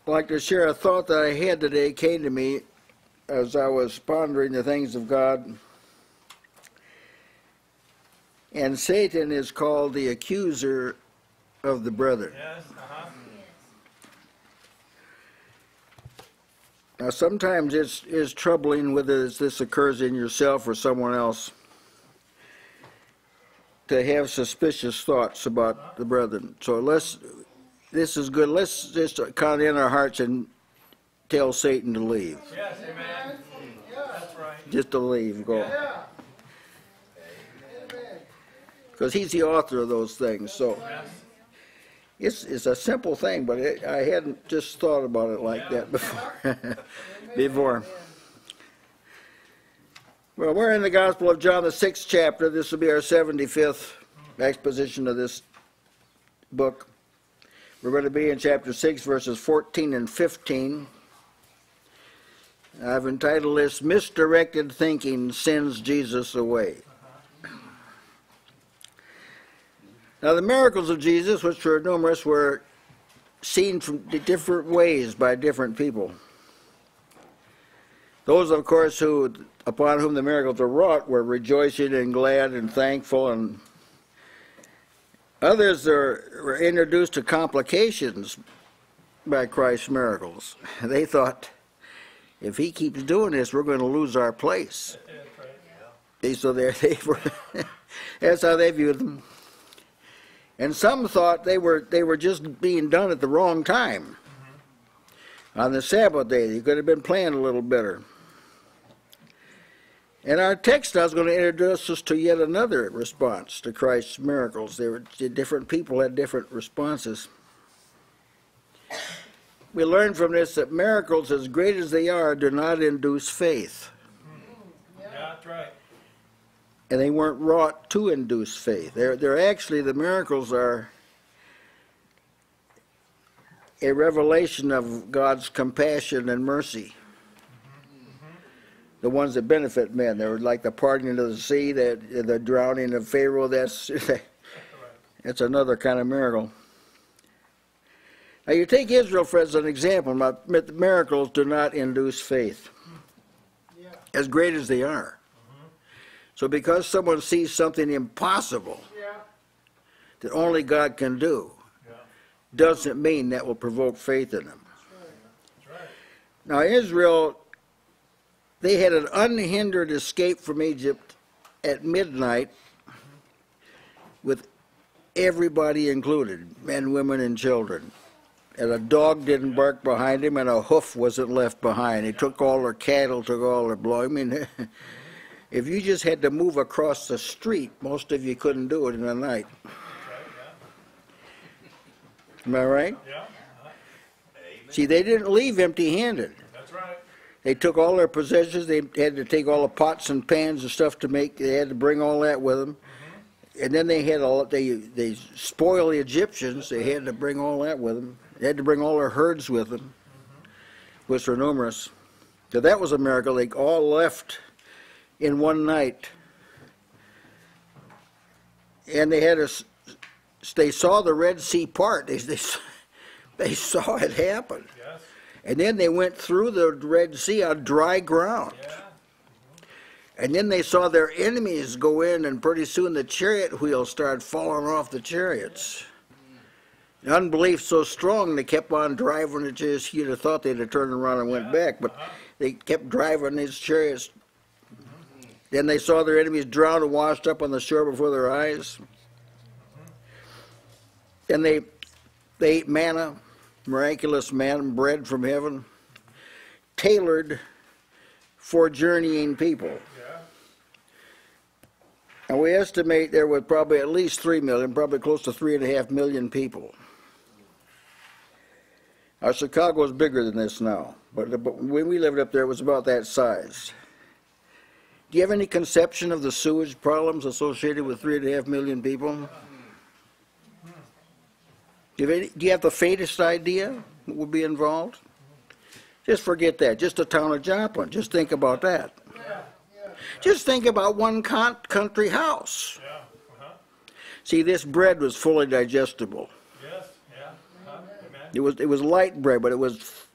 like to share a thought that I had today. Came to me as I was pondering the things of God. And Satan is called the accuser of the brethren. Yes, Now sometimes it's troubling whether this occurs in yourself or someone else to have suspicious thoughts about the brethren. So this is good. Let's just count in our hearts and tell Satan to leave. Yes, amen. That's right. Just to leave, go. Yeah. Because he's the author of those things. So it's a simple thing, but I hadn't just thought about it like that before. Well, we're in the Gospel of John, the 6th chapter. This will be our 75th exposition of this book. We're going to be in chapter 6, verses 14 and 15. I've entitled this, Misdirected Thinking Sends Jesus Away. Now, the miracles of Jesus, which were numerous, were seen from different ways by different people. Those, of course, upon whom the miracles were wrought were rejoicing and glad and thankful, and others were introduced to complications by Christ's miracles. They thought, if he keeps doing this, we're going to lose our place. So they were that's how they viewed them. And some thought they were just being done at the wrong time. On the Sabbath day, they could have been planned a little better. And our text now is going to introduce us to yet another response to Christ's miracles. Different people had different responses. We learn from this that miracles, as great as they are, do not induce faith. Yeah, that's right. And they weren't wrought to induce faith. They're actually, the miracles are a revelation of God's compassion and mercy. The ones that benefit men. They were like the parting of the sea, the drowning of Pharaoh. That's another kind of miracle. Now you take Israel for as an example. The miracles do not induce faith, as great as they are. So because someone sees something impossible that only God can do, doesn't mean that will provoke faith in them. That's right. Now Israel, they had an unhindered escape from Egypt at midnight with everybody included, men, women, and children. And a dog didn't bark behind him, and a hoof wasn't left behind. He took all their cattle, took all their blood. I mean, if you just had to move across the street, most of you couldn't do it in a night. Am I right? Yeah. See, they didn't leave empty-handed. That's right. They took all their possessions. They had to take all the pots and pans and stuff to make. They had to bring all that with them. And then they had they spoiled the Egyptians. They had to bring all that with them. They had to bring all their herds with them, which were numerous. So that was a miracle. They all left in one night. And they saw the Red Sea part. They saw it happen. Yes. And then they went through the Red Sea on dry ground. Yeah. And then they saw their enemies go in, and pretty soon the chariot wheels started falling off the chariots. The unbelief so strong, they kept on driving the chariots. You'd have thought they'd have turned around and went back, but they kept driving these chariots. Then they saw their enemies drowned and washed up on the shore before their eyes. And they ate manna, miraculous manna, bread from heaven, tailored for journeying people. Yeah. And we estimate there were probably at least 3 million, probably close to 3.5 million people. Now, Chicago is bigger than this now, but when we lived up there, it was about that size. Do you have any conception of the sewage problems associated with 3.5 million people? Do you have the faintest idea what would be involved? Just forget that. Just the town of Joplin. Just think about that. Just think about one country house. See, this bread was fully digestible. Yes. Yeah. It was light bread, but it was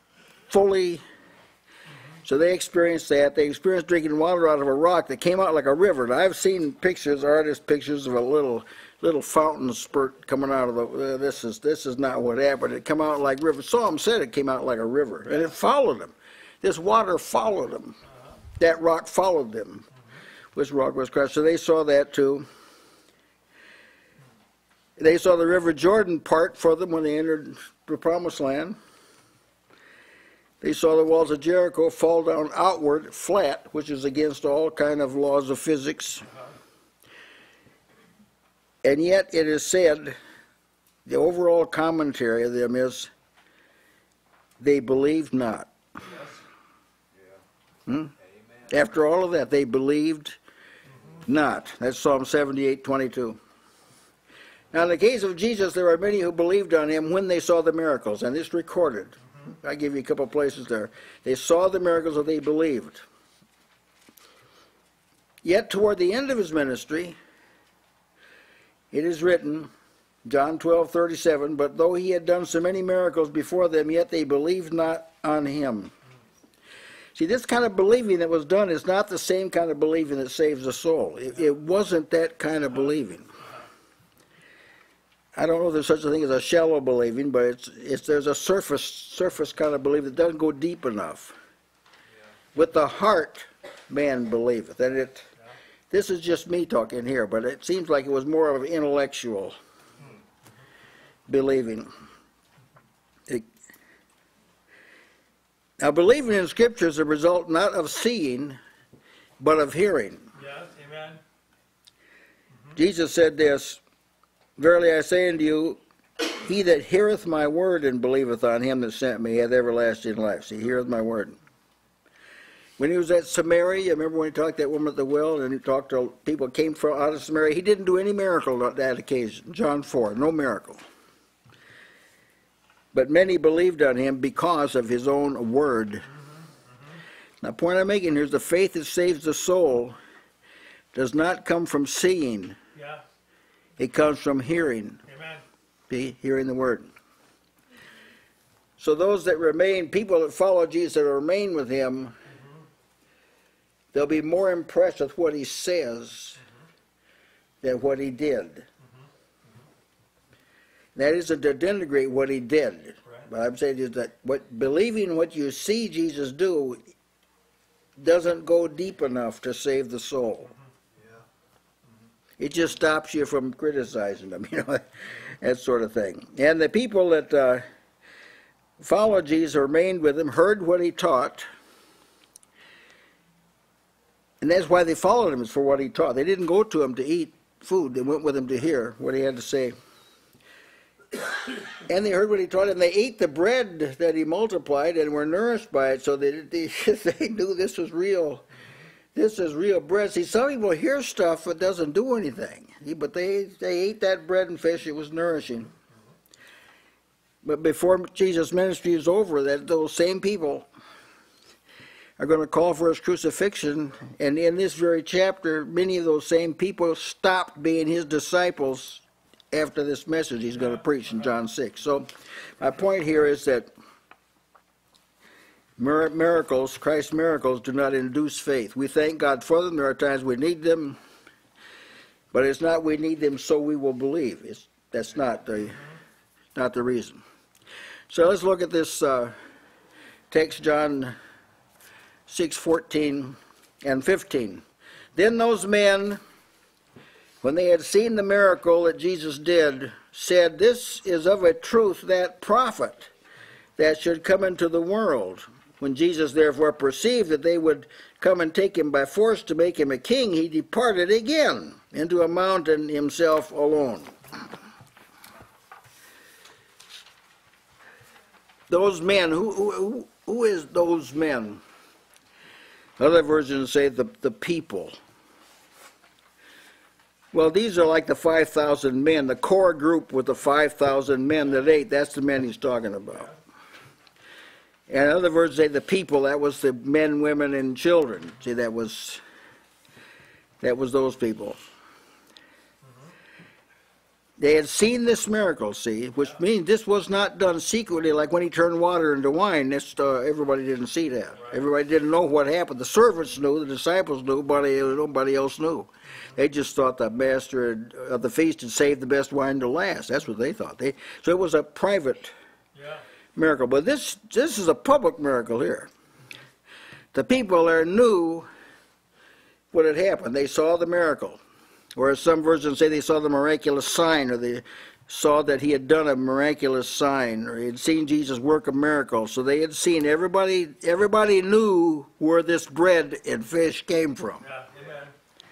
fully. So they experienced that. They experienced drinking water out of a rock that came out like a river. Now, I've seen pictures, artist pictures of a little fountain spurt coming out of the. This is not what happened. It came out like river. Psalm said it came out like a river, and it followed them. This water followed them. That rock followed them. Which rock was Christ? So they saw that too. They saw the river Jordan part for them when they entered the promised land. They saw the walls of Jericho fall down outward, flat, which is against all kind of laws of physics. And yet it is said, the overall commentary of them is, they believed not. After all of that, they believed not. That's Psalm 78:22. Now in the case of Jesus, there are many who believed on him when they saw the miracles, and it's recorded. I give you a couple places there. They saw the miracles and they believed. Yet toward the end of his ministry, it is written, John 12:37, but though he had done so many miracles before them, yet they believed not on him. See, this kind of believing that was done is not the same kind of believing that saves the soul. It wasn't that kind of believing. I don't know if there's such a thing as a shallow believing, but there's a surface kind of belief that doesn't go deep enough. With the heart, man believeth. And this is just me talking here, but it seems like it was more of an intellectual believing. Now, believing in Scripture is a result not of seeing, but of hearing. Yes, amen. Jesus said this, verily I say unto you, he that heareth my word and believeth on him that sent me hath everlasting life. See, he heareth my word. When he was at Samaria, you remember when he talked to that woman at the well, and he talked to people who came from out of Samaria? He didn't do any miracle on that occasion. John 4, no miracle. But many believed on him because of his own word. Now, the point I'm making here is the faith that saves the soul does not come from seeing. Yeah. It comes from hearing. Amen. See, hearing the word. So those that remain, people that follow Jesus that remain with him, they'll be more impressed with what he says than what he did. That isn't to denigrate what he did. Right. But I'm saying is that believing what you see Jesus do doesn't go deep enough to save the soul. It just stops you from criticizing them, that sort of thing. And the people that followed Jesus, remained with him, heard what he taught, and that's why they followed him, is for what he taught. They didn't go to him to eat food. They went with him to hear what he had to say. And they heard what he taught, and they ate the bread that he multiplied and were nourished by it, so they knew this was real. This is real bread. See, some people hear stuff that doesn't do anything, but they ate that bread and fish. It was nourishing. But before Jesus' ministry is over, those same people are going to call for his crucifixion, and in this very chapter, many of those same people stopped being his disciples after this message he's going to preach in John 6. So my point here is that miracles, Christ's miracles, do not induce faith. We thank God for them. There are times we need them, but it's not we need them so we will believe. That's not the reason. So let's look at this text, John 6:14 and 15. Then those men, when they had seen the miracle that Jesus did, said, this is of a truth that prophet that should come into the world. When Jesus therefore perceived that they would come and take him by force to make him a king, he departed again into a mountain himself alone. Those men, who is those men? Other versions say the people. Well, these are like the 5,000 men, the core group with the 5,000 men that ate. That's the men he's talking about. And other versions say the people, that was the men, women, and children. See, that was those people. They had seen this miracle, see, which means this was not done secretly, like when he turned water into wine. This, everybody didn't see that. Right. Everybody didn't know what happened. The servants knew, the disciples knew, but nobody else knew. They just thought the master of the feast had saved the best wine to last. That's what they thought. So it was a private miracle. But this is a public miracle here. The people there knew what had happened. They saw the miracle. Or as some versions say, they saw the miraculous sign, or they saw that he had done a miraculous sign, or he had seen Jesus work a miracle. So they had seen, everybody knew where this bread and fish came from. Yeah, amen.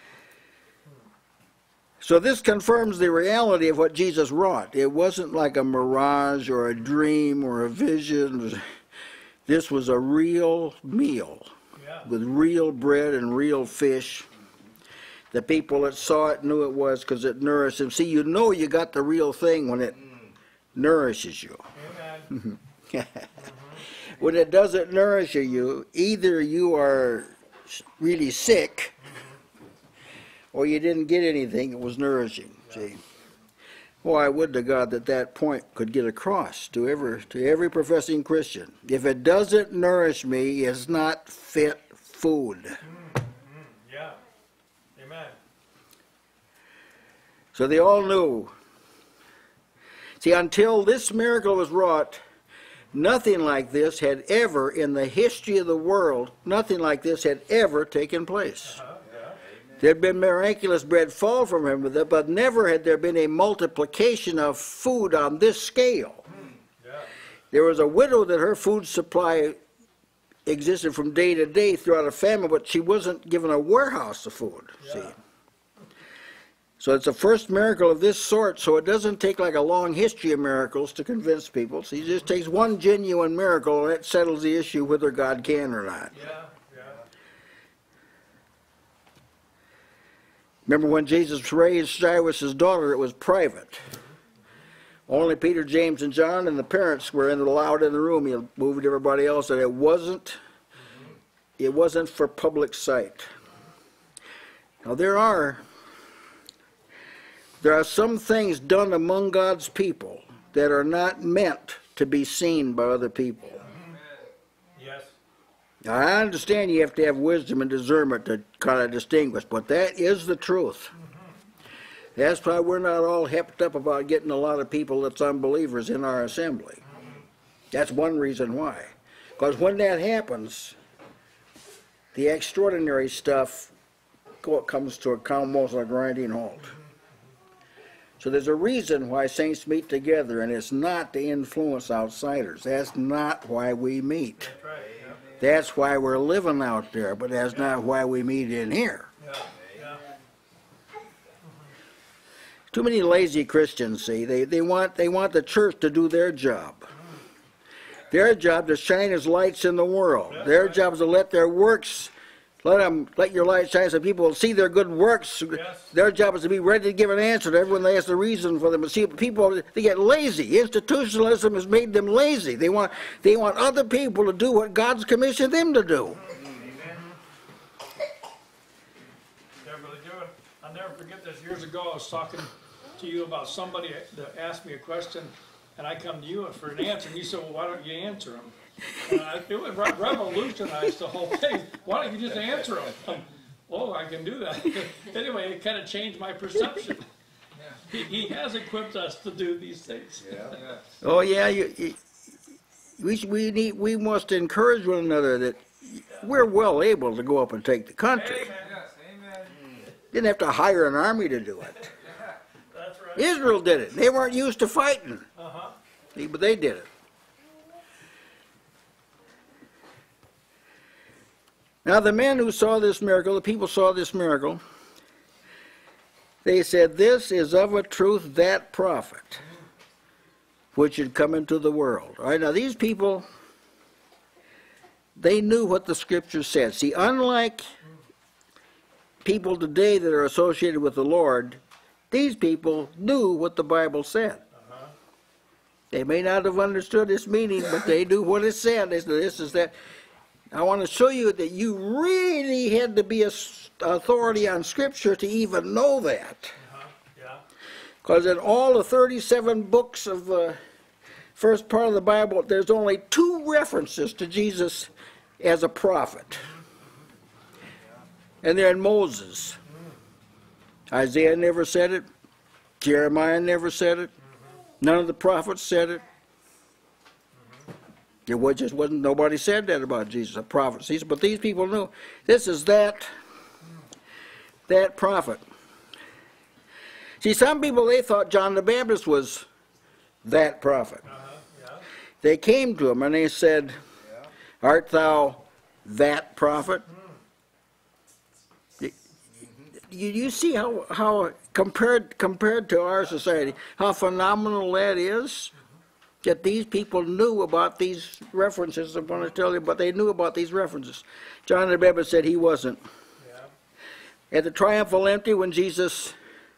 So this confirms the reality of what Jesus wrought. It wasn't like a mirage or a dream or a vision. This was a real meal with real bread and real fish. The people that saw it knew it was because it nourished them. See, you know you got the real thing when it nourishes you. Amen. When it doesn't nourish you, either you are really sick or you didn't get anything that was nourishing. See? Well, I would to God that point could get across to every professing Christian. If it doesn't nourish me, it's not fit food. Yeah. Amen. So they all knew. See, until this miracle was wrought, nothing like this had ever, in the history of the world, nothing like this had ever taken place. There had been miraculous bread fall from heaven, but never had there been a multiplication of food on this scale. There was a widow that her food supply existed from day to day throughout a famine, but she wasn't given a warehouse of food. See, so it's the first miracle of this sort. So it doesn't take like a long history of miracles to convince people. See, it just takes one genuine miracle, and it settles the issue whether God can or not. Remember when Jesus raised Jairus' daughter? It was private. Only Peter, James, and John and the parents were allowed in the room. He moved everybody else, and it wasn't for public sight. Now there are some things done among God's people that are not meant to be seen by other people. Yes. Now I understand you have to have wisdom and discernment to kind of distinguish, but that is the truth. That's why we're not all hepped up about getting a lot of people that's unbelievers in our assembly. That's one reason why. Because when that happens, the extraordinary stuff comes to almost a grinding halt. So there's a reason why saints meet together, and it's not to influence outsiders. That's not why we meet. That's right. That's why we're living out there, but that's not why we meet in here. Too many lazy Christians, see. They want the church to do their job. Their job to shine as lights in the world. Their job is to let their works, let your light shine so people will see their good works. Their job is to be ready to give an answer to everyone that asks the reason for them. See, people, they get lazy. Institutionalism has made them lazy. They want other people to do what God's commissioned them to do. I'll never forget this. Years ago, I was talking to you about somebody that asked me a question, and I come to you for an answer, and you said, well, why don't you answer them? It would revolutionize the whole thing. Why don't you just answer them? Oh, I can do that. Anyway, it kind of changed my perception. He has equipped us to do these things. Oh, yeah. We must encourage one another that we're well able to go up and take the country. Didn't have to hire an army to do it. That's right. Israel did it. They weren't used to fighting. See, but they did it. Now the men who saw this miracle, the people saw this miracle, they said, this is of a truth that prophet which had come into the world. All right, now these people, they knew what the scripture said. See, unlike people today that are associated with the Lord, these people knew what the Bible said. They may not have understood its meaning, but they knew what it said. They said, this is that. I want to show you that you really had to be an authority on Scripture to even know that. Because in all the 37 books of the first part of the Bible, there's only 2 references to Jesus as a prophet. And they're in Moses. Isaiah never said it. Jeremiah never said it. None of the prophets said it. It just wasn't, nobody said that about Jesus, a prophet. But these people knew. This is that prophet. See, some people, they thought John the Baptist was that prophet. Yeah. They came to him and they said, art thou that prophet? You see how compared to our society, how phenomenal that is? That these people knew about these references. I'm going to tell you, but they knew about these references. John the Baptist said he wasn't. Yeah. At the triumphal entry, when Jesus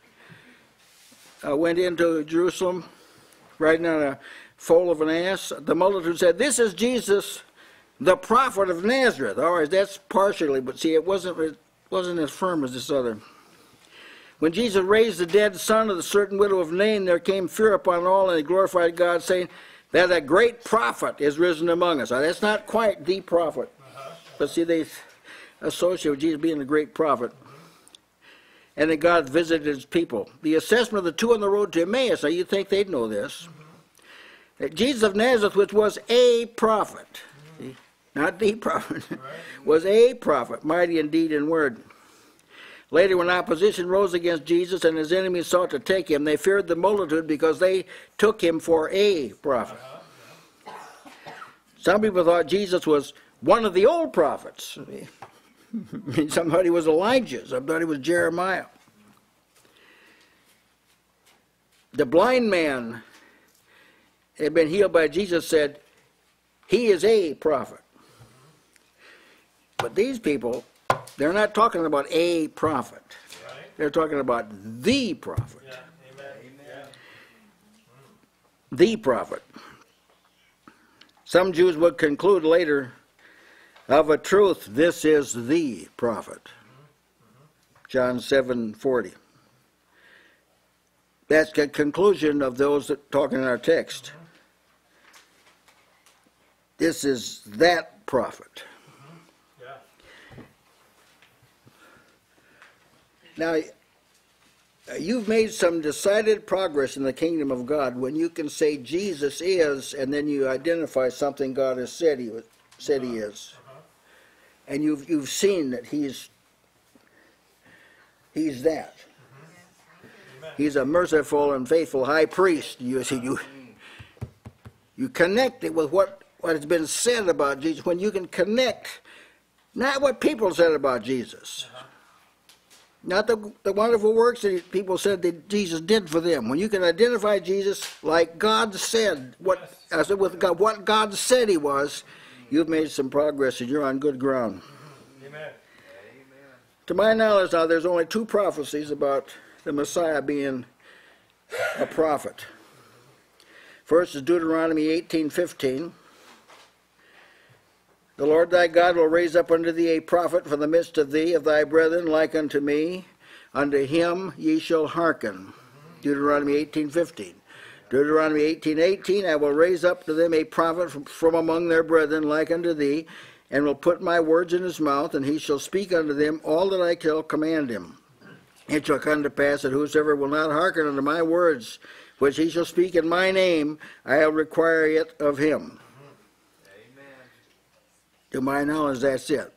went into Jerusalem, riding on a foal of an ass, the multitude said, "This is Jesus, the prophet of Nazareth." All right, that's partially, but see, it wasn't as firm as this other. When Jesus raised the dead son of the certain widow of Nain, there came fear upon all, and they glorified God, saying that a great prophet is risen among us. Now, that's not quite the prophet. But see, they associate with Jesus being a great prophet. And that God visited his people. The assessment of the 2 on the road to Emmaus, now you'd think they'd know this. That Jesus of Nazareth, which was a prophet, see, not the prophet, was a prophet, mighty in deed and word. Later, when opposition rose against Jesus and his enemies sought to take him, they feared the multitude because they took him for a prophet. Some people thought Jesus was one of the old prophets. Somebody was Elijah, somebody was Jeremiah. The blind man had been healed by Jesus, said, he is a prophet. But these people, they're not talking about a prophet. Right. They're talking about the prophet. Yeah. Amen. The prophet. Some Jews would conclude later, of a truth, this is the prophet. John 7:40. That's the conclusion of those that talk in our text. This is that prophet. Now, you've made some decided progress in the kingdom of God when you can say Jesus is, and then you identify something God has said he is. And you've seen that he's that. He's a merciful and faithful high priest. You see, you connect it with what has been said about Jesus. When you can connect, not what people said about Jesus, not the wonderful works that people said that Jesus did for them. When you can identify Jesus like God said, what God said he was, you've made some progress and you're on good ground. Amen. To my knowledge now, there's only 2 prophecies about the Messiah being a prophet. First is Deuteronomy 18:15. The Lord thy God will raise up unto thee a prophet from the midst of thee, of thy brethren, like unto me. Unto him ye shall hearken. Deuteronomy 18:15. Deuteronomy 18:18, I will raise up to them a prophet from among their brethren, like unto thee, and will put my words in his mouth, and he shall speak unto them all that I shall command him. It shall come to pass that whosoever will not hearken unto my words, which he shall speak in my name, I will require it of him. To my knowledge, that's it.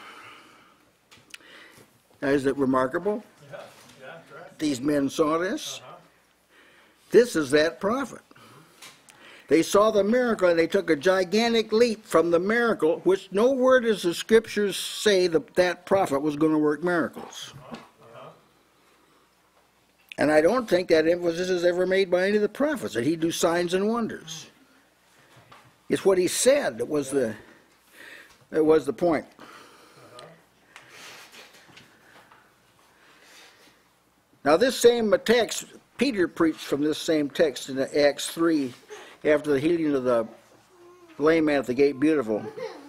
Now, is it remarkable? Yeah, correct. These men saw this. This is that prophet. They saw the miracle and they took a gigantic leap from the miracle, which no word does the scriptures say that prophet was going to work miracles. And I don't think that emphasis is ever made by any of the prophets, that he'd do signs and wonders. It's what he said that was the point. Now this same text, Peter preached from this same text in Acts 3, after the healing of the lame man at the gate beautiful.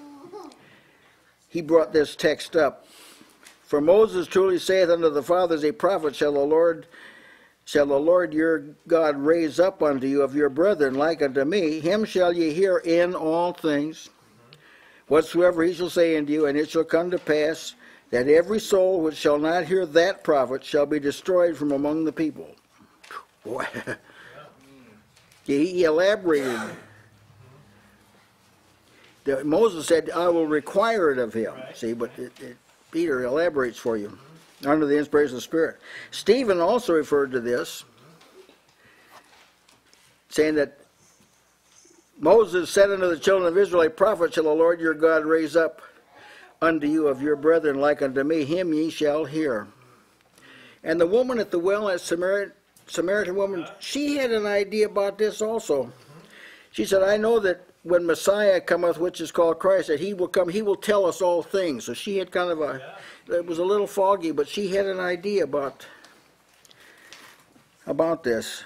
He brought this text up. For Moses truly saith unto the fathers, a prophet shall the Lord shall the Lord your God raise up unto you of your brethren like unto me. Him shall ye hear in all things, whatsoever he shall say unto you, and it shall come to pass that every soul which shall not hear that prophet shall be destroyed from among the people. Boy. He elaborated. Moses said, I will require it of him. Right. See, but Peter elaborates for you under the inspiration of the Spirit. Stephen also referred to this, saying that Moses said unto the children of Israel, a prophet shall the Lord your God raise up unto you of your brethren like unto me, him ye shall hear. And the woman at the well, that Samaritan woman, she had an idea about this also. She said, I know that when Messiah cometh, which is called Christ, that he will come, he will tell us all things. So she had kind of it was a little foggy, but she had an idea about this.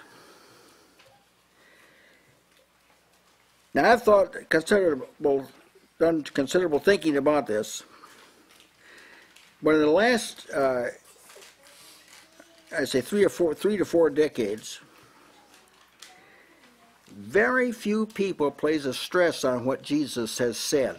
Now I've done considerable thinking about this. But in the last, I'd say 3 to 4 decades, very few people place a stress on what Jesus has said.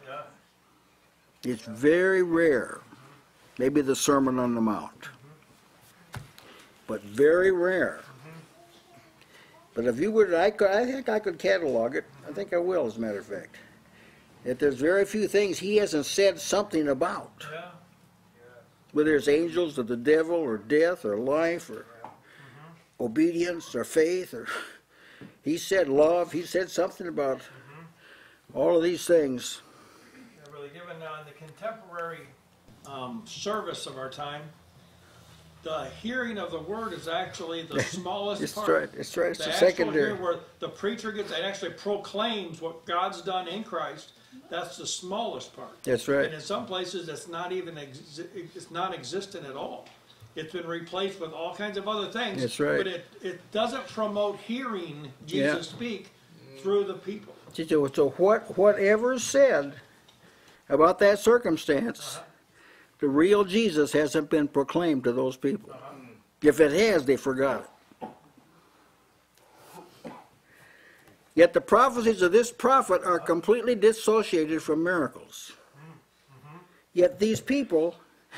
It's very rare. Maybe the Sermon on the Mount. But very rare. But if you would, I think I could catalog it. I think I will, as a matter of fact. That there's very few things he hasn't said something about. Whether it's angels or the devil or death or life or obedience or faith, or he said love. He said something about all of these things. Yeah, really, given in the contemporary service of our time, the hearing of the word is actually the smallest part. It's right. It's the secondary. Where the preacher gets and actually proclaims what God's done in Christ. That's the smallest part. That's right. And in some places, it's not even it's non-existent at all. It's been replaced with all kinds of other things. That's right. But it doesn't promote hearing Jesus speak through the people. So whatever's said about that circumstance, the real Jesus hasn't been proclaimed to those people. If it has, they forgot it. Yet the prophecies of this prophet are completely dissociated from miracles. Yet these people,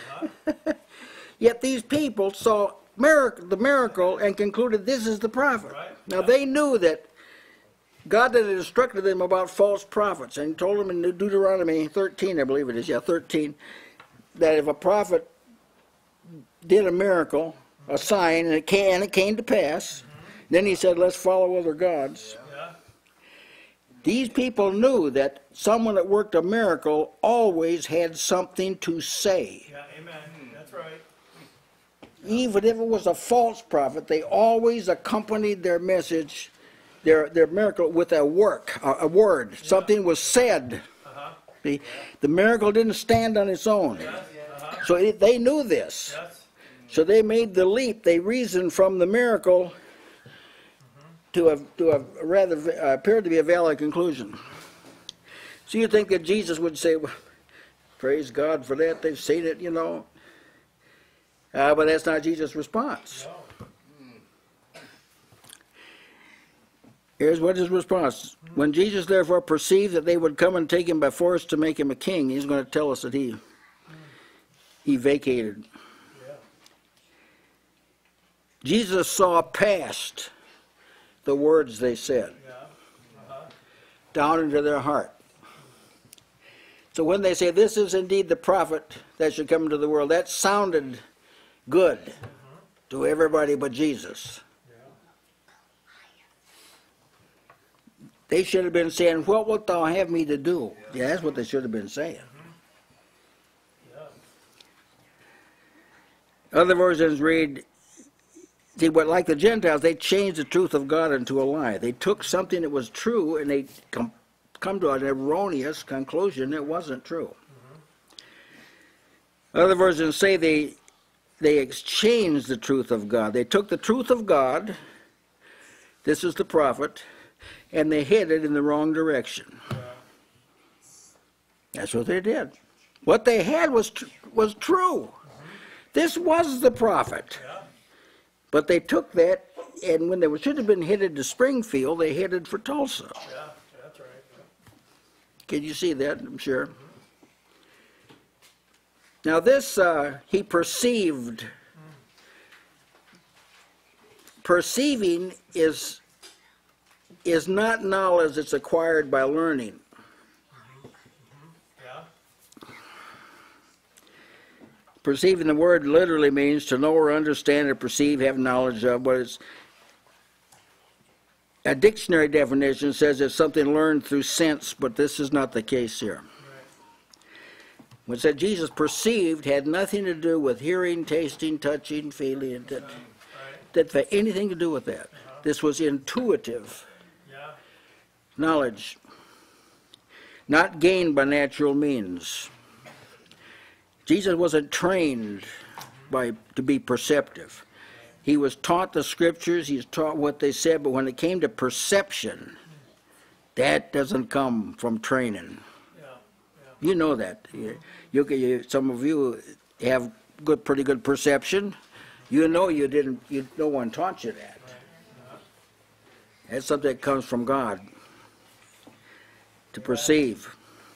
saw the miracle and concluded this is the prophet. Now they knew that God had instructed them about false prophets, and he told them in Deuteronomy 13, I believe it is, 13, that if a prophet did a miracle, a sign, and it came to pass, then he said, let's follow other gods. These people knew that someone that worked a miracle always had something to say. Yeah, amen. That's right. Even if it was a false prophet, they always accompanied their message, their miracle, with a word. Something was said. The miracle didn't stand on its own. So they knew this. So they made the leap. They reasoned from the miracle to a rather appeared to be a valid conclusion. So you think that Jesus would say, well, praise God for that, they've seen it, but that's not Jesus' response. Here's what his response. When Jesus therefore perceived that they would come and take him by force to make him a king, he's going to tell us that he vacated. Jesus saw past the words they said down into their heart. So when they say, this is indeed the prophet that should come into the world, that sounded good to everybody but Jesus. They should have been saying, what wilt thou have me to do? Yeah, that's what they should have been saying. Other versions read, see, but like the Gentiles, they changed the truth of God into a lie. They took something that was true and they come to an erroneous conclusion it wasn't true. Other versions say they exchanged the truth of God. They took the truth of God, this is the prophet, and they hid it in the wrong direction. That's what they did. What they had was true. This was the prophet. But they took that, and when they should have been headed to Springfield, they headed for Tulsa. Yeah, that's right. Can you see that? I'm sure. Now this, he perceived. Perceiving is not knowledge that's acquired by learning. Yeah. Perceiving, the word literally means to know or understand or perceive, have knowledge of. But it's, a dictionary definition says it's something learned through sense, but this is not the case here. When it said Jesus perceived, had nothing to do with hearing, tasting, touching, feeling. That had anything to do with that. This was intuitive knowledge, not gained by natural means. Jesus wasn't trained to be perceptive. He was taught the scriptures, he was taught what they said, but when it came to perception, that doesn't come from training. You know that. Some of you have pretty good perception. You know no one taught you that. That's something that comes from God, to perceive.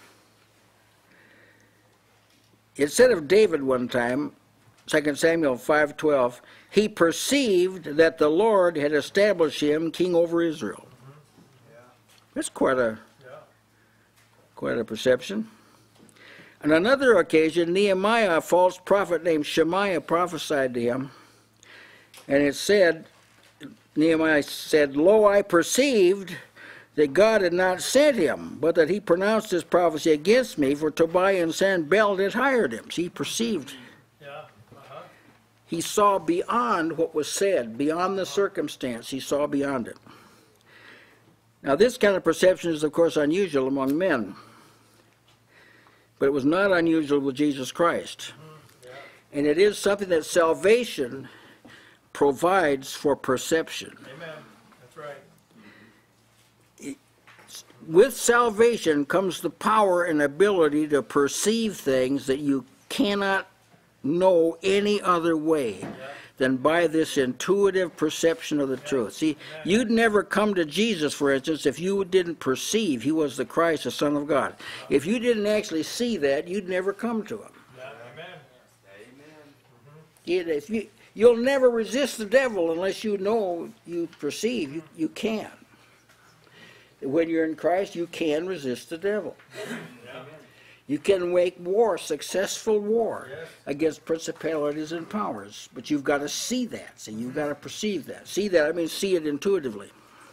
It said of David one time, 2 Samuel 5:12, he perceived that the Lord had established him king over Israel. That's quite a perception. On another occasion, Nehemiah, a false prophet named Shemaiah, prophesied to him. And it said, Nehemiah said, "Lo, I perceived that God had not sent him, but that he pronounced his prophecy against me, for Tobiah and Sanballat had hired him." So he perceived. He saw beyond what was said, beyond the circumstance. He saw beyond it. Now this kind of perception is, of course, unusual among men. But it was not unusual with Jesus Christ. And it is something that salvation provides for perception. Amen. That's right. With salvation comes the power and ability to perceive things that you cannot know any other way than by this intuitive perception of the truth. See, you'd never come to Jesus, for instance, if you didn't perceive he was the Christ, the Son of God. If you didn't actually see that, you'd never come to him. Amen. You'll never resist the devil unless you know, you perceive. You can. When you're in Christ, you can resist the devil. You can make war, successful war, against principalities and powers. But you've got to see that. See, you've got to perceive that. See that, I mean see it intuitively.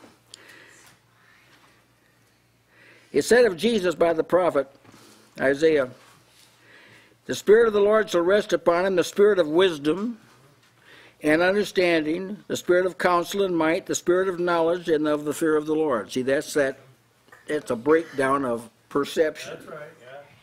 It's said of Jesus by the prophet Isaiah, "The Spirit of the Lord shall rest upon him, the Spirit of wisdom and understanding, the Spirit of counsel and might, the Spirit of knowledge and of the fear of the Lord." See, that's a breakdown of perception. That's right.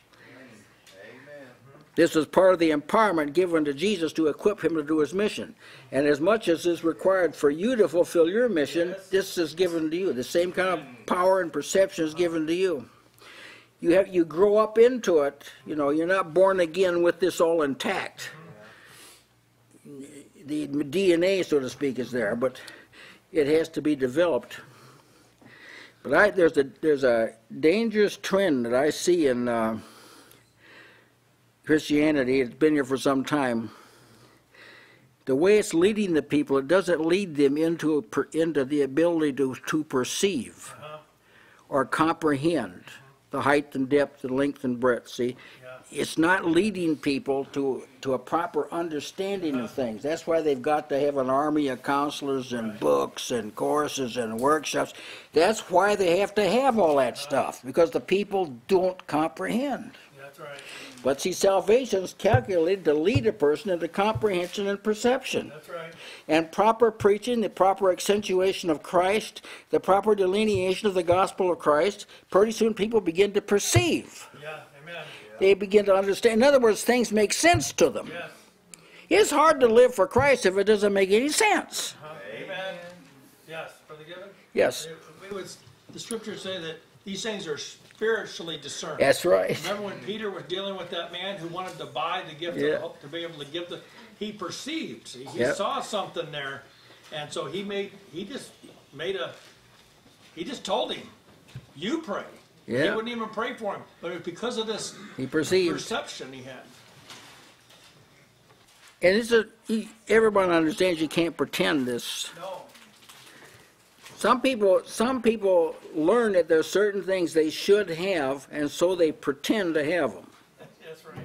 This was part of the empowerment given to Jesus to equip him to do his mission. And as much as is required for you to fulfill your mission, this is given to you. The same kind of power and perception is given to you. You grow up into it. You know, you're not born again with this all intact. The DNA, so to speak, is there, but it has to be developed. But there's a dangerous trend that I see in Christianity. It's been here for some time. The way it's leading the people, it doesn't lead them into the ability to perceive or comprehend the height and depth and length and breadth. See, it's not leading people to a proper understanding of things. That's why they've got to have an army of counselors and books and courses and workshops. That's why they have to have all that stuff, because the people don't comprehend. That's right. But see, salvation is calculated to lead a person into comprehension and perception. That's right. And proper preaching, the proper accentuation of Christ, the proper delineation of the gospel of Christ, pretty soon people begin to perceive. Yeah, amen. They begin to understand. In other words, things make sense to them. Yes. It's hard to live for Christ if it doesn't make any sense. Amen. Yes. Brother Gibbon? Yes. The scriptures say that these things are spiritually discerned. That's right. Remember when Peter was dealing with that man who wanted to buy the gift of hope, to be able to give he perceived. See, he saw something there And so he just told him, you pray. Yeah. He wouldn't even pray for him. But it was because of this He perceived. perception he had. And everyone understands you can't pretend this. No. Some people learn that there's certain things they should have, and so they pretend to have them. That's right.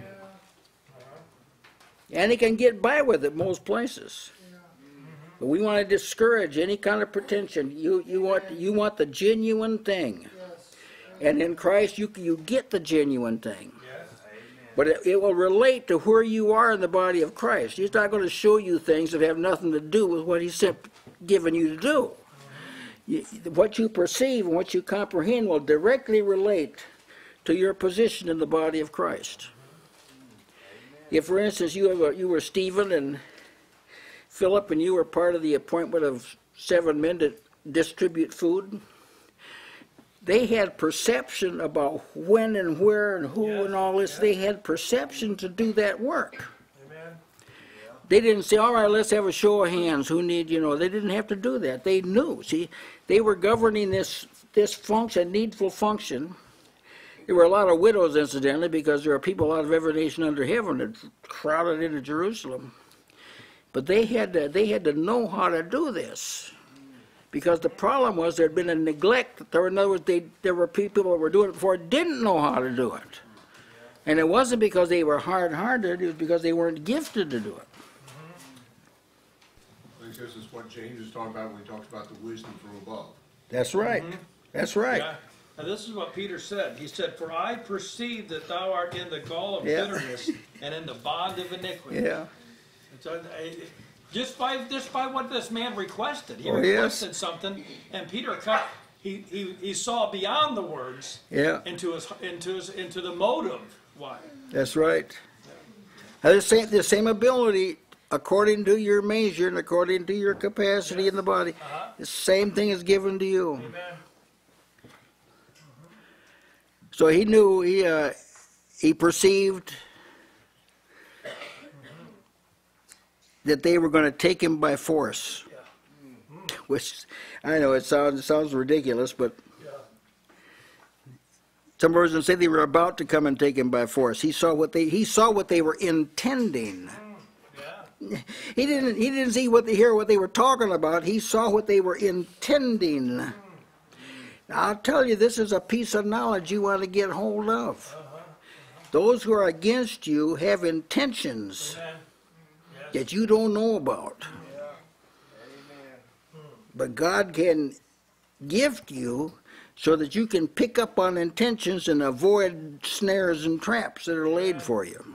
And they can get by with it most places. But we want to discourage any kind of pretension. You want the genuine thing. And in Christ you get the genuine thing. But it will relate to where you are in the body of Christ. He's not going to show you things that have nothing to do with what He's given you to do. What you perceive and what you comprehend will directly relate to your position in the body of Christ. If, for instance, you were Stephen and Philip, and you were part of the appointment of 7 men to distribute food, they had perception about when and where and who and all this. They had perception to do that work. Amen. They didn't say, all right, let's have a show of hands. Who need, they didn't have to do that. They knew. See, they were governing this function, needful function. There were a lot of widows, incidentally, because there are people out of every nation under heaven that crowded into Jerusalem. But they had to know how to do this. Because the problem was there had been a neglect. In other words, there were people that were doing it before didn't know how to do it. And it wasn't because they were hard-hearted, it was because they weren't gifted to do it. I think this is what James is talking about when he talks about the wisdom from above. That's right. That's right. Yeah. Now this is what Peter said. He said, "For I perceive that thou art in the gall of bitterness and in the bond of iniquity." Yeah. So, just by what this man requested, he requested something, and Peter he saw beyond the words into the motive. Why? That's right. Now, the same ability, according to your measure and according to your capacity in the body, the same thing is given to you. Amen. So he knew, he perceived that they were going to take him by force. Which, I know, it sounds ridiculous, but some versions say they were about to come and take him by force. He saw what they were intending. He didn't hear what they were talking about. He saw what they were intending. Now, I'll tell you, this is a piece of knowledge you want to get hold of. Those who are against you have intentions that you don't know about. But God can gift you so that you can pick up on intentions and avoid snares and traps that are laid for you.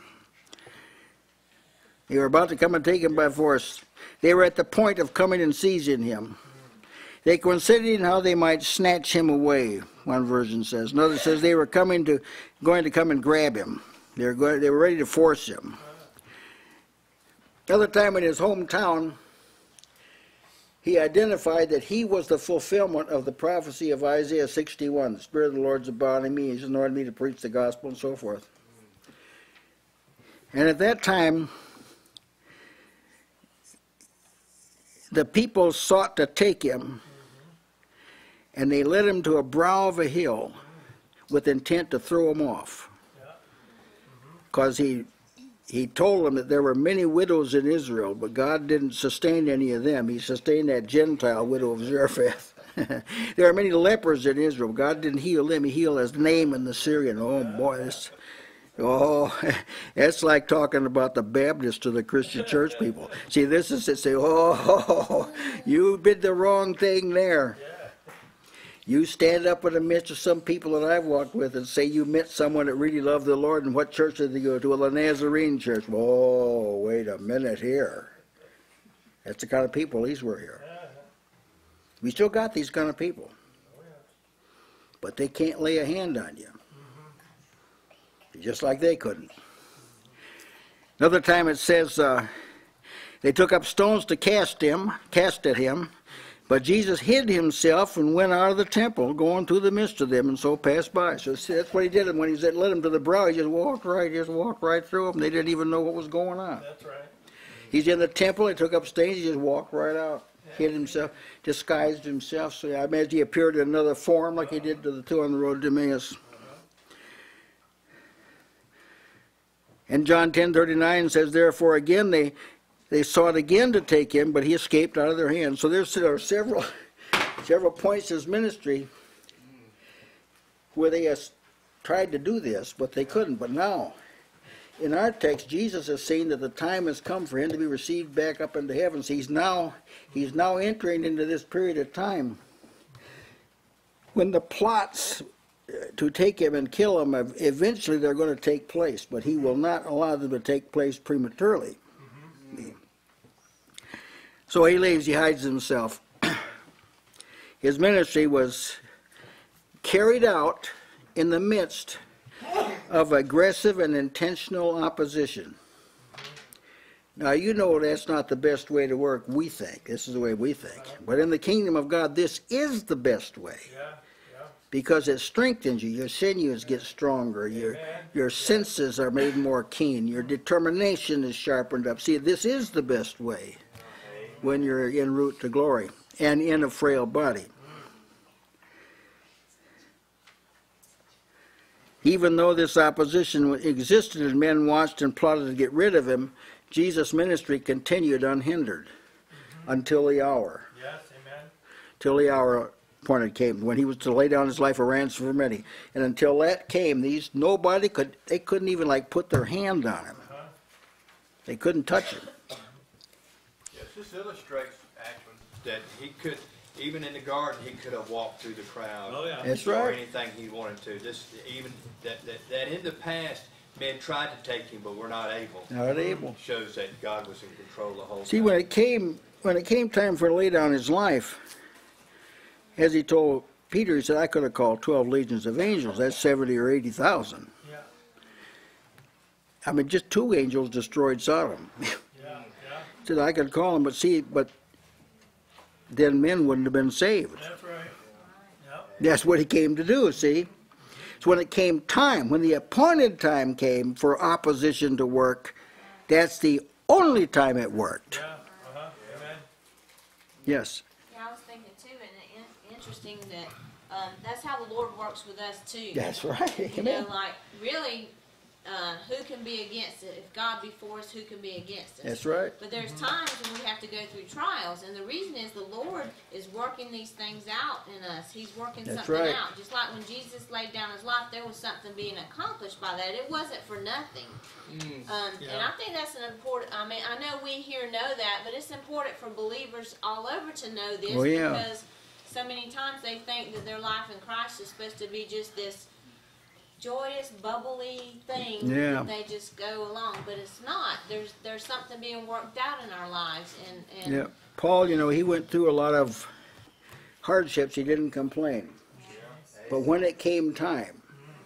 They were about to come and take him by force. They were at the point of coming and seizing him. They considered how they might snatch him away, one version says. Another says they were going to come and grab him. They were ready to force him. Another time in his hometown, he identified that he was the fulfillment of the prophecy of Isaiah 61. The Spirit of the Lord is upon me. He's anointed me to preach the gospel and so forth. And at that time, the people sought to take him, and they led him to a brow of a hill with intent to throw him off. Because he told them that there were many widows in Israel, but God didn't sustain any of them. He sustained that Gentile widow of Zarephath. There are many lepers in Israel. God didn't heal them. He healed his Naaman the Syrian. Oh, boy. That's like talking about the Baptists to the Christian church people. See, this is to say, you did the wrong thing there. You stand up in the midst of some people that I've walked with and say you met someone that really loved the Lord, and what church did they go to? Well, the Nazarene church. Oh, wait a minute here. That's the kind of people these were here. We still got these kind of people. But they can't lay a hand on you. Just like they couldn't. Another time it says they took up stones to cast at him. But Jesus hid himself and went out of the temple, going through the midst of them, and so passed by. So that's what he did. And when he led them to the brow, he just walked right through them. They didn't even know what was going on. That's right. He's in the temple, he took up stains, he just walked right out. Hid himself, disguised himself. So I imagine he appeared in another form like he did to the two on the road to Emmaus. And John 10:39 says, therefore again they sought again to take him, but he escaped out of their hands. So there are several points in his ministry where they tried to do this, but they couldn't. But now, in our text, Jesus is saying that the time has come for him to be received back up into heaven. So he's now entering into this period of time when the plots to take him and kill him, eventually they're going to take place, but he will not allow them to take place prematurely. So he leaves, he hides himself. His ministry was carried out in the midst of aggressive and intentional opposition. Now, you know that's not the best way to work, we think. This is the way we think. But in the kingdom of God, this is the best way. Because it strengthens you. Your sinews get stronger. Your senses are made more keen. Your determination is sharpened up. See, this is the best way when you're en route to glory and in a frail body. Even though this opposition existed and men watched and plotted to get rid of him, Jesus' ministry continued unhindered until the hour. Yes, amen. Till the hour appointed came, when he was to lay down his life a ransom for many. And until that came, they couldn't even like put their hand on him. They couldn't touch him. Yes, this illustrates actually that he could, even in the garden, he could have walked through the crowd. Oh, yeah. That's or right. anything he wanted to. This even that in the past men tried to take him, but were not able. Not able. Shows that God was in control the whole See, time. when it came time for him to lay down his life, as he told Peter, he said, I could have called 12 legions of angels. That's 70 or 80,000. Yeah, I mean, just 2 angels destroyed Sodom. yeah. He said, I could call them, but then men wouldn't have been saved. That's right. Yep. That's what he came to do, see? So when it came time, when the appointed time came for opposition to work, that's the only time it worked. Yeah. Amen. Yes. Yeah, I was thinking too, and interesting that that's how the Lord works with us too. That's right. You Amen. know, like really, who can be against it? If God be for us, who can be against us? That's right. But there's times when we have to go through trials, and the reason is the Lord is working these things out in us. He's working That's something right. out. Just like when Jesus laid down his life, there was something being accomplished by that. It wasn't for nothing. And I think that's an important, I mean, I know we here know that, but it's important for believers all over to know this. Oh, yeah. Because so many times they think that their life in Christ is supposed to be just this joyous, bubbly thing Yeah. that they just go along, but it's not. There's something being worked out in our lives, and Yeah. Paul, you know, he went through a lot of hardships. He didn't complain. But when it came time,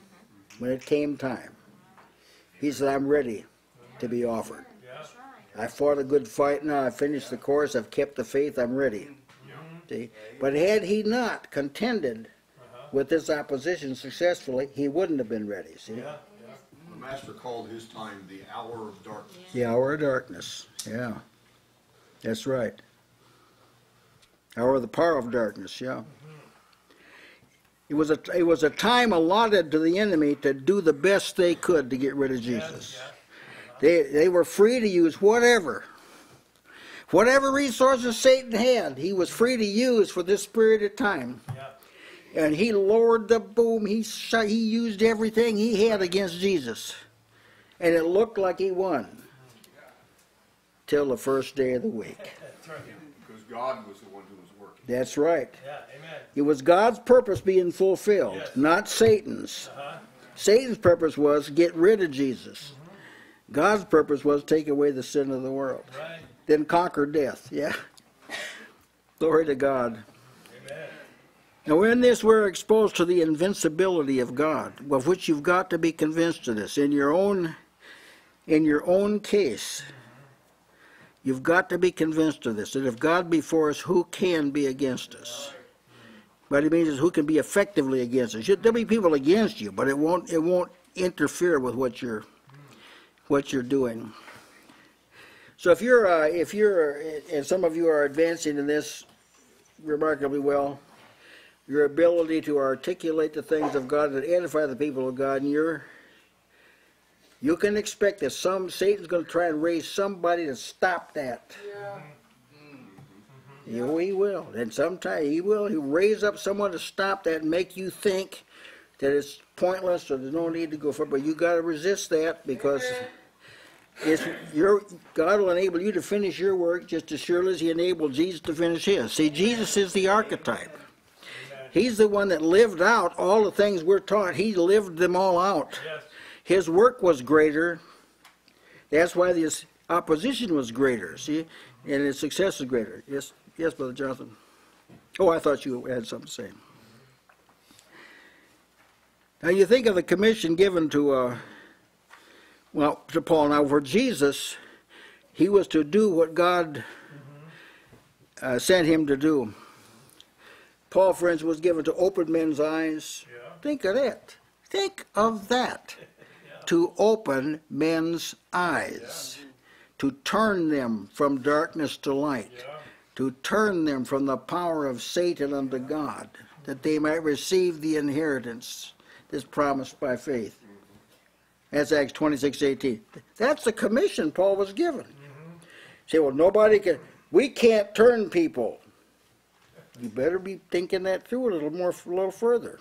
he said, I'm ready to be offered. that's right. I fought a good fight now. I finished the course. I've kept the faith. I'm ready. See? But had he not contended with this opposition successfully, he wouldn't have been ready. See? Yeah. The Master called his time the hour of darkness. The hour of darkness. Yeah. That's right. Hour of the power of darkness. Yeah. It was a time allotted to the enemy to do the best they could to get rid of Jesus. They were free to use whatever resources Satan had. He was free to use for this period of time. Yeah. And he lowered the boom. He used everything he had against Jesus, and it looked like he won till the first day of the week. That's right. Because God was the one who was working. That's right. Yeah, amen. It was God's purpose being fulfilled, Yes. not Satan's. Uh-huh. Satan's purpose was get rid of Jesus. God's purpose was take away the sin of the world. Right. Then conquer death. Yeah. Glory to God. Amen. Now in this we're exposed to the invincibility of God, of which you've got to be convinced of this. In your own case, you've got to be convinced of this, that if God be for us, who can be against us? What it means is who can be effectively against us. There'll be people against you, but it won't interfere with what you're doing. So if you're, and some of you are advancing in this remarkably well, your ability to articulate the things of God and edify the people of God, and you can expect that Satan's going to try and raise somebody to stop that. Yeah. He will. And sometime he'll raise up someone to stop that and make you think that it's pointless or there's no need to go for it. But you got to resist that, because God will enable you to finish your work just as surely as he enabled Jesus to finish his. See, Jesus is the archetype. He's the one that lived out all the things we're taught. He lived them all out. Yes. His work was greater. That's why his opposition was greater, see? And his success was greater. Yes, yes, Brother Jonathan. Oh, I thought you had something to say. Now you think of the commission given to Paul. Now for Jesus, he was to do what God sent him to do. Paul, for instance, was given to open men's eyes. Yeah. Think of that. Think of that. Yeah. To open men's eyes. To turn them from darkness to light. Yeah. To turn them from the power of Satan unto God, that they might receive the inheritance that's promised by faith. That's Acts 26:18. That's the commission Paul was given. Say, well, we can't turn people. You better be thinking that through a little further.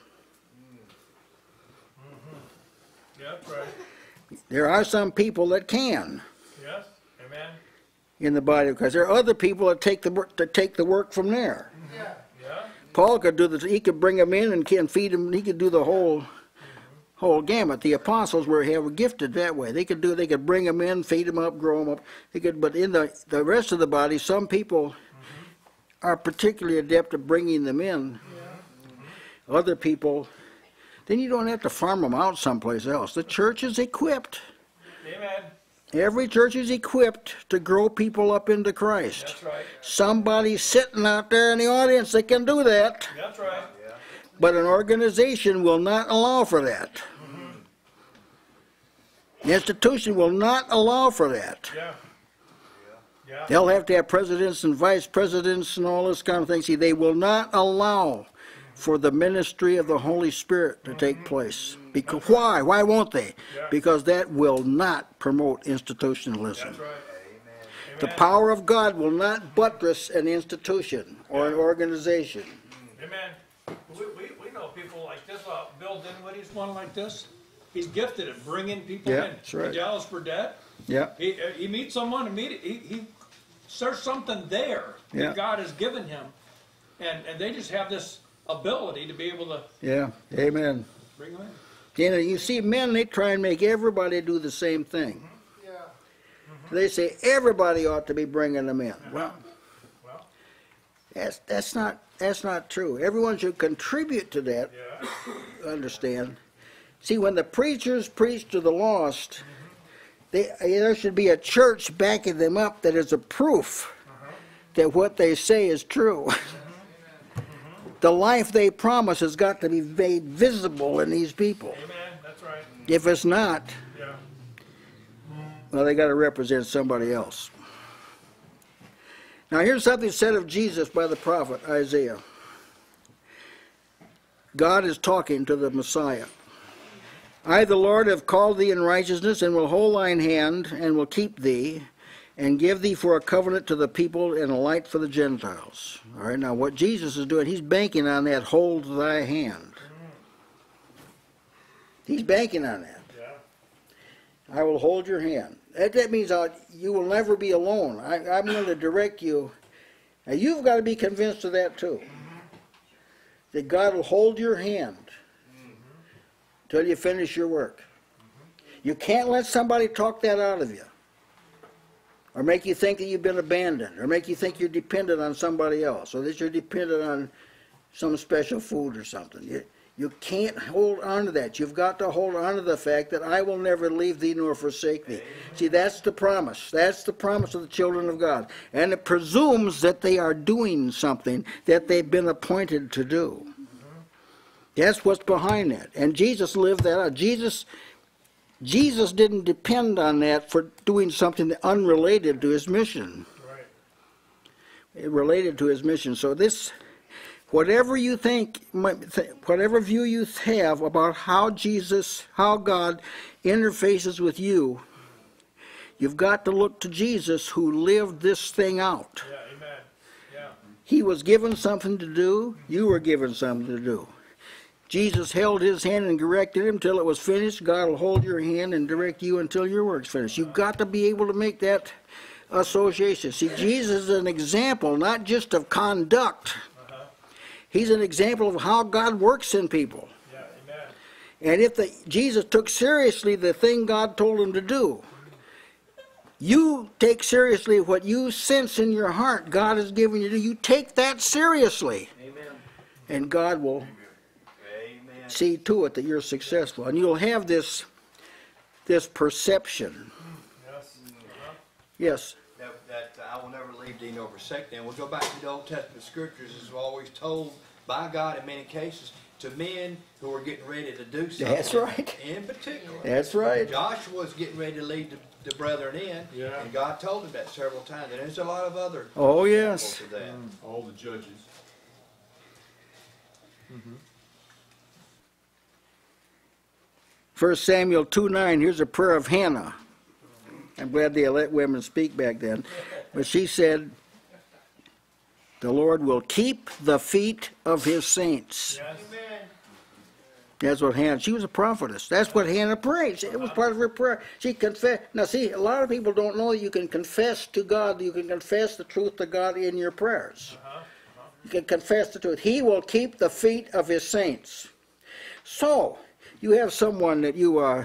Yeah, right. There are some people that can Yes. Amen. in the body, because there are other people that take the work from there. Yeah. Yeah. Paul could do this. He could bring them in and can feed them. He could do the whole gamut. The apostles were gifted that way. They could bring them in, feed them up, grow them up. But in the rest of the body, some people are particularly adept at bringing them in. Other people, then you don't have to farm them out someplace else. The church is equipped. Amen. Every church is equipped to grow people up into Christ. That's right. Somebody's sitting out there in the audience that can do that. That's right. But an organization will not allow for that. The institution will not allow for that. Yeah. Yeah. They'll have to have presidents and vice presidents and all this kind of thing. See, they will not allow for the ministry of the Holy Spirit to take place. Because why? Why won't they? Yeah. Because that will not promote institutionalism. That's right. The power of God will not buttress an institution or an organization. Amen. We know people like this. Bill Dinwiddie's one like this. He's gifted at bringing people Yeah, in. that's right. Dallas Burdett. Yeah. He meets someone immediately. There's something there Yeah. that God has given him, and they just have this ability to be able to Yeah. Amen. bring them in. You see, men, they try and make everybody do the same thing. Yeah. They say everybody ought to be bringing them in. Well, Well, that's not true. Everyone should contribute to that. yeah. Understand? See, when the preachers preach to the lost, there should be a church backing them up that is a proof that what they say is true. The life they promise has got to be made visible in these people. Amen. That's right. If it's not, Yeah. well, they got to represent somebody else. Now, here's something said of Jesus by the prophet Isaiah. God is talking to the Messiah. I, the Lord, have called thee in righteousness, and will hold thine hand, and will keep thee, and give thee for a covenant to the people, and a light for the Gentiles. All right, now what Jesus is doing, he's banking on that hold thy hand. He's banking on that. Yeah. I will hold your hand. That means you will never be alone. I'm going to direct you. Now you've got to be convinced of that too. That God will hold your hand till you finish your work. You can't let somebody talk that out of you. Or make you think that you've been abandoned. Or make you think you're dependent on somebody else. Or that you're dependent on some special food or something. You can't hold on to that. You've got to hold on to the fact that I will never leave thee nor forsake thee. See, that's the promise. That's the promise of the children of God. And it presumes that they are doing something that they've been appointed to do. That's what's behind that. And Jesus lived that out. Jesus Jesus didn't depend on that for doing something unrelated to his mission. Right. It related to his mission. So this, whatever you think, whatever view you have about how God interfaces with you, you've got to look to Jesus who lived this thing out. Yeah, amen. Yeah. He was given something to do. You were given something to do. Jesus held his hand and directed him until it was finished. God will hold your hand and direct you until your work's finished. You've got to be able to make that association. See, Jesus is an example, not just of conduct. He's an example of how God works in people. Yeah, amen. And if Jesus took seriously the thing God told him to do, you take seriously what you sense in your heart God has given you to do. You take that seriously. Amen. And God will Amen. see to it that you're successful. And you'll have this perception. Yes. Yes. That I will never leave thee nor forsake thee. And we'll go back to the Old Testament scriptures as always told by God in many cases to men who were getting ready to do something. That's right. In particular. That's right. Joshua was getting ready to lead the brethren in, Yeah. and God told him that several times. And there's a lot of other Oh, yes. examples of that. All the judges. 1 Samuel 2:9, here's a prayer of Hannah. I'm glad they let women speak back then. But she said, the Lord will keep the feet of his saints. Yes. That's what Hannah, she was a prophetess. That's what Hannah prayed. It was part of her prayer. She confessed. Now see, a lot of people don't know you can confess to God, you can confess the truth to God in your prayers. You can confess the truth. He will keep the feet of his saints. So, you have someone that you're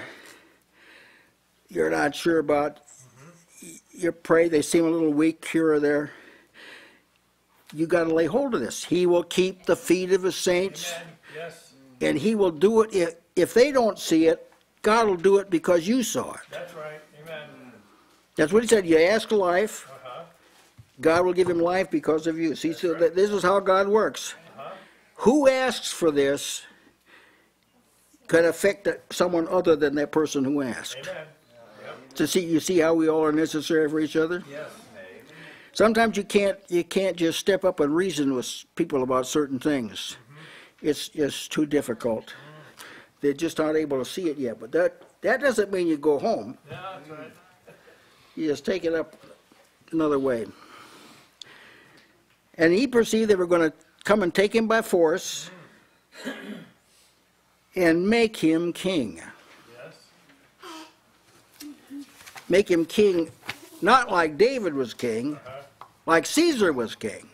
not sure about. You pray, they seem a little weak here or there. You got to lay hold of this. He will keep the feet of his saints. Amen. Yes. And he will do it. If they don't see it, God will do it because you saw it. That's right. Amen. That's what he said. You ask life, Uh-huh. God will give him life because of you. See, so this is how God works. Uh-huh. Who asks for this could affect someone other than that person who asked. Amen. Yep. You see how we all are necessary for each other? Yes. Sometimes you can't just step up and reason with people about certain things. It's just too difficult. They just aren't able to see it yet. But that doesn't mean you go home. Yeah, that's right. You just take it up another way. And he perceived they were going to come and take him by force and make him king. Yes. Make him king, not like David was king, like Caesar was king.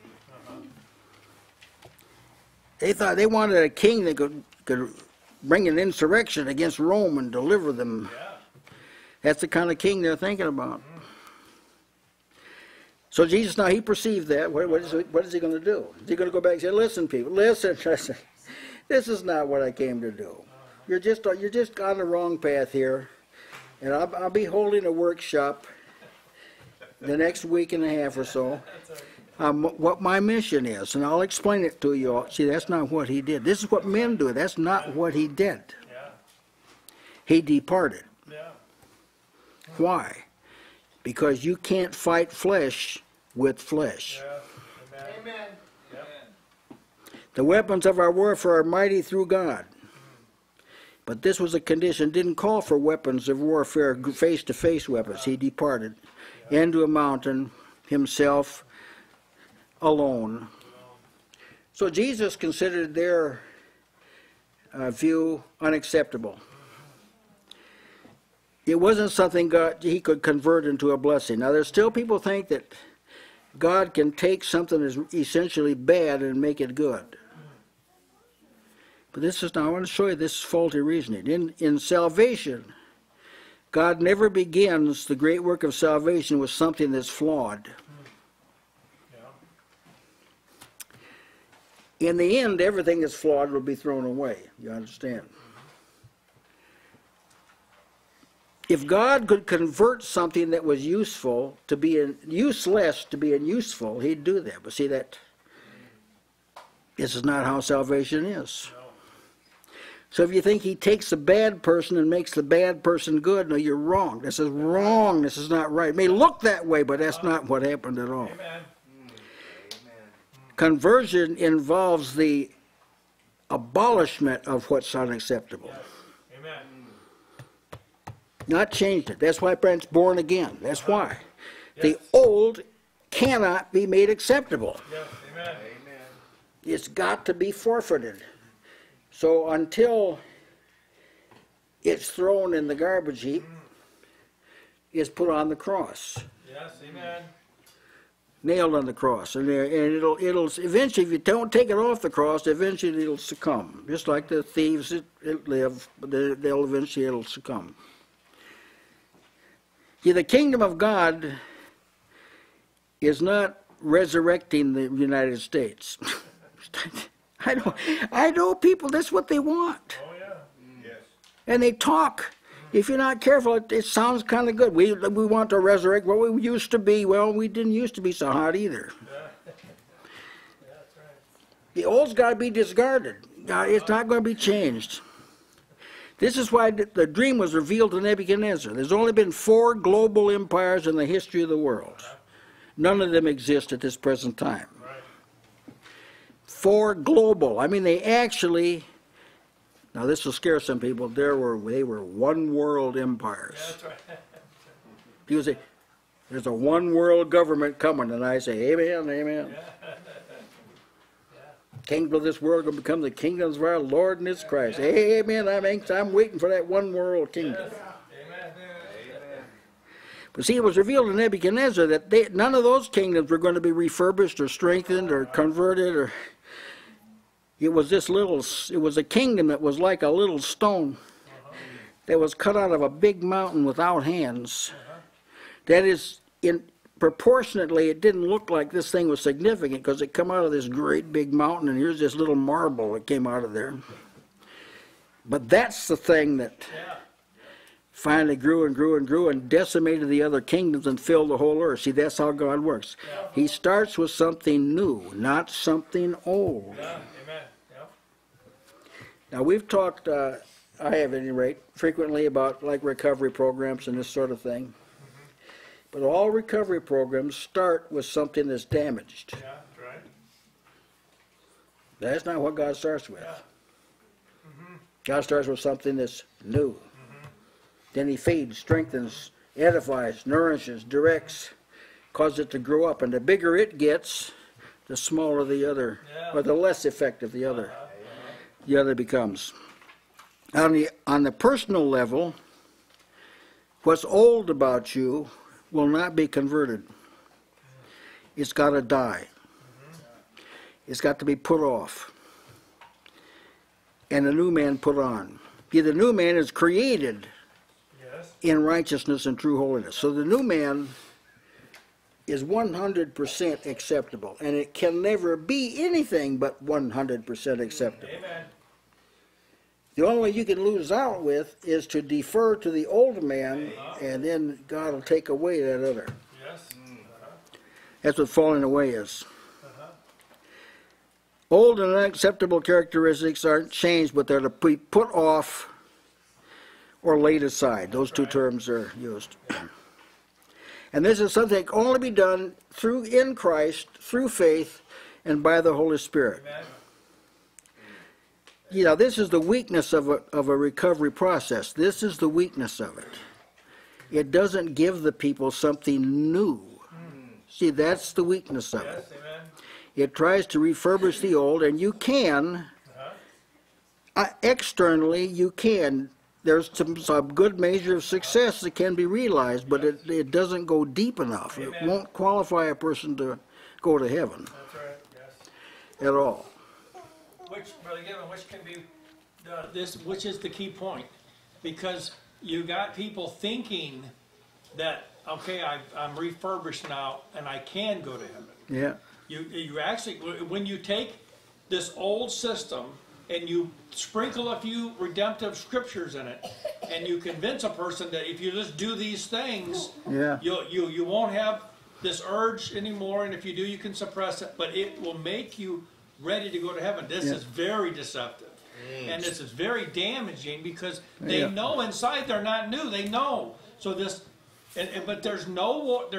They wanted a king that could bring an insurrection against Rome and deliver them. Yeah. That's the kind of king they're thinking about. So Jesus, now he perceived that. What is he going to do? Is he going to go back and say, listen, people, listen, this is not what I came to do. You're just on the wrong path here. And I'll be holding a workshop the next week and a half or so. What my mission is, and I'll explain it to you all. See, that's not what he did. This is what men do. That's not what he did. Yeah. He departed. Yeah. Why? Because you can't fight flesh with flesh. Yeah. Amen. Amen. Yep. The weapons of our warfare are mighty through God. But this was a condition, didn't call for weapons of warfare, face-to-face weapons. He departed into a mountain himself alone. So Jesus considered their view unacceptable. It wasn't something he could convert into a blessing. Now, there's still people think that God can take something that's essentially bad and make it good. But I want to show you this faulty reasoning. In salvation, God never begins the great work of salvation with something that's flawed. In the end, everything that's flawed will be thrown away. You understand? If God could convert something that was useful to being useless to being useful, he'd do that. But see, this is not how salvation is. So if you think he takes a bad person and makes the bad person good, no, you're wrong. This is wrong. This is not right. It may look that way, but that's not what happened at all. Amen. Conversion involves the abolishment of what's unacceptable. Yes. Amen. Not changed it. That's why it's born again. That's why. Yes. The old cannot be made acceptable. Yes. Amen. It's got to be forfeited. So until it's thrown in the garbage heap, it's put on the cross, Yes. Amen. nailed on the cross, and it'll eventually, if you don't take it off the cross, eventually it'll succumb. Just like the thieves that live, but it'll succumb. See, the kingdom of God is not resurrecting the United States. I know people, that's what they want. Oh yeah. Yes. And they talk. If you're not careful, it sounds kind of good. We want to resurrect what we used to be. Well, we didn't used to be so hot either. Yeah. That's right. The old's got to be discarded. It's not going to be changed. This is why the dream was revealed to Nebuchadnezzar. There's only been 4 global empires in the history of the world. None of them exist at this present time. Right. 4 global. I mean, they actually, now this will scare some people, they were one world empires. Yeah, that's right. People say, there's a one world government coming, and I say, amen, amen. Kingdom of this world will become the kingdoms of our Lord and His Christ. Amen. I'm waiting for that one world kingdom. Amen. But see, it was revealed to Nebuchadnezzar that none of those kingdoms were going to be refurbished or strengthened or converted. Or it was a kingdom that was like a little stone that was cut out of a big mountain without hands. That is, proportionately, it didn't look like this thing was significant because it come out of this great big mountain, and here's this little marble that came out of there. But that's the thing that finally grew and grew and grew and decimated the other kingdoms and filled the whole earth. See, that's how God works. He starts with something new, not something old. Yeah. Amen. Yeah. Now, we've talked, I have at any rate, frequently about like recovery programs and this sort of thing. But all recovery programs start with something that's damaged. Yeah. That's right. That's not what God starts with. God starts with something that's new. Then He feeds, strengthens, edifies, nourishes, directs, causes it to grow up. And the bigger it gets, the smaller the other, or the less effective the other becomes. On the personal level, what's old about you will not be converted. It's got to die. It's got to be put off. And a new man put on. See, the new man is created in righteousness and true holiness. So the new man is 100% acceptable. And it can never be anything but 100% acceptable. Amen. The only way you can lose out with is to defer to the old man, and then God will take away that other. Yes. That's what falling away is. Old and unacceptable characteristics aren't changed, but they're to be put off or laid aside. Those two terms are used. And this is something that can only be done in Christ, through faith, and by the Holy Spirit. Amen. You know, this is the weakness of a recovery process. This is the weakness of it. It doesn't give the people something new. See, that's the weakness of it. Yes. Amen. It tries to refurbish the old, and you can, externally, you can. There's some good measure of success that can be realized, but it doesn't go deep enough. Amen. It won't qualify a person to go to heaven That's right. Yes. at all. Which, Brother Given, which can be which is the key point, because you got people thinking that, okay, I'm refurbished now and I can go to heaven. Yeah. You actually, when you take this old system and you sprinkle a few redemptive scriptures in it, and you convince a person that if you just do these things, you won't have this urge anymore, and if you do, you can suppress it, but it will make you ready to go to heaven. This is very deceptive. And this is very damaging because they know inside they're not new. They know. So this, but there's no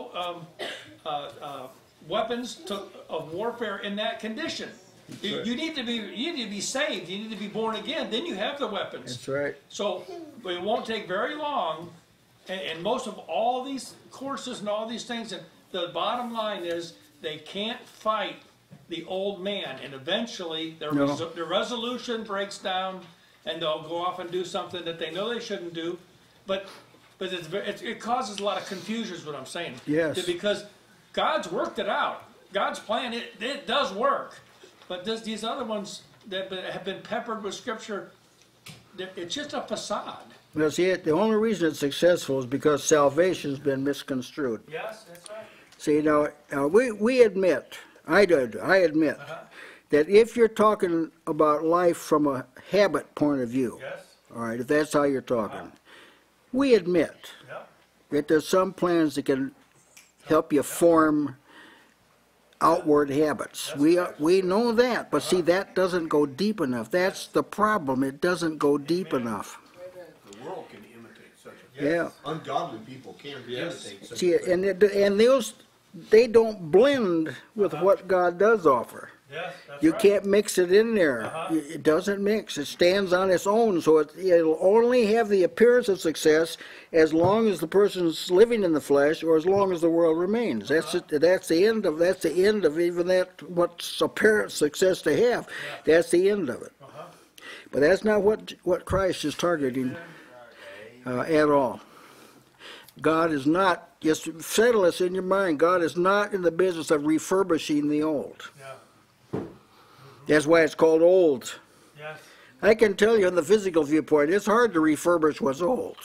weapons of warfare in that condition. You need to be saved. You need to be born again. Then you have the weapons. That's right. So it won't take very long. And most of all these courses and all these things, and the bottom line is they can't fight the old man, and eventually their resolution breaks down, and they'll go off and do something that they know they shouldn't do. But it causes a lot of confusion, is what I'm saying. Yes. Because God's worked it out. God's plan, it does work. But these other ones that have been peppered with Scripture, it's just a facade. Well, see, the only reason it's successful is because salvation's been misconstrued. Yes, that's right. See, now we admit, I admit, that if you're talking about life from a habit point of view, all right, if that's how you're talking, we admit that there's some plans that can help you form outward habits. We know that, but see, that doesn't go deep enough. That's the problem. It doesn't go deep enough. The world can imitate such a Yeah. ungodly people can imitate such See, a thing. and they don't blend with what God does offer. Yes, that's You right. can't mix it in there. It doesn't mix. It stands on its own, so it'll only have the appearance of success as long as the person's living in the flesh, or as long as the world remains. That's the end of even that. What's apparent success to have? That's the end of it. But that's not what Christ is targeting at all. God is not. Just settle this in your mind. God is not in the business of refurbishing the old. That's why it's called old. Yes. I can tell you, in the physical viewpoint, it's hard to refurbish what's old.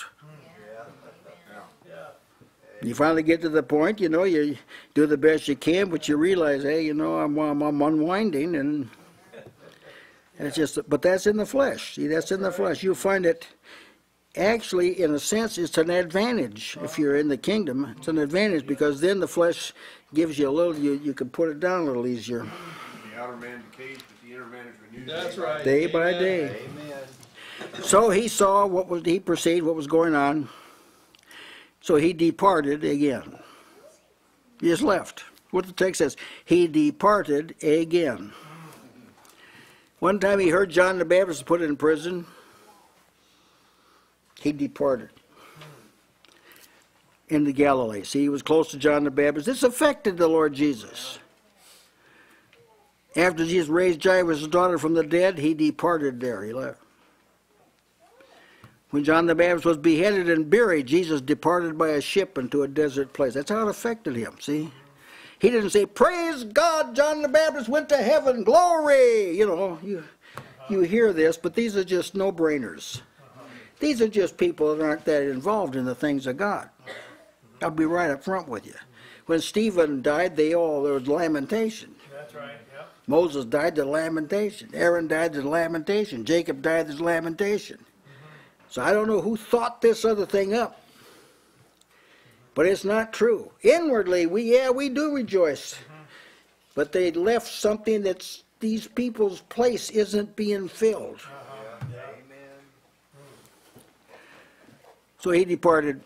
You finally get to the point, you do the best you can, but you realize, hey, I'm unwinding, and it's just. But that's in the flesh. See, that's in the flesh. You find it. Actually, in a sense, it's an advantage. If you're in the kingdom, it's an advantage, because then the flesh gives you a little. You can put it down a little easier. The outer man decays, but the inner man is renewed. That's right. Day by Amen. day. Amen. So he saw he perceived what was going on. So he departed again. He just left. What the text says, he departed again. One time he heard John the Baptist put in prison. He departed into Galilee. See, he was close to John the Baptist. This affected the Lord Jesus. After Jesus raised Jairus' daughter from the dead, he departed there. He left. When John the Baptist was beheaded and buried, Jesus departed by a ship into a desert place. That's how it affected him, see? He didn't say, praise God, John the Baptist went to heaven, glory! You hear this, but these are just no-brainers. These are just people that aren't that involved in the things of God. I'll be right up front with you. When Stephen died, there was lamentation. That's right. Yep. Moses died, there's lamentation. Aaron died, there's lamentation. Jacob died, there's lamentation. So I don't know who thought this other thing up. But it's not true. Inwardly, we do rejoice. But they left something that's these people's place isn't being filled. Amen. So he departed.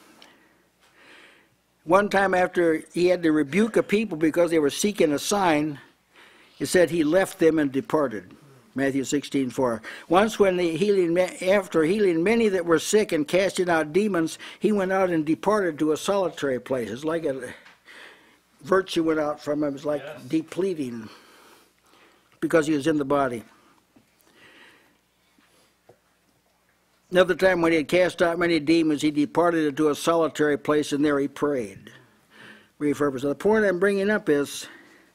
One time after he had to rebuke a people because they were seeking a sign, it said he left them and departed. Matthew 16:4. Once when after healing many that were sick and casting out demons, he went out and departed to a solitary place. It's like a virtue went out from him. It's like depleting because he was in the body. Another time when he had cast out many demons, he departed into a solitary place, and there he prayed. Repurpose. The point I'm bringing up is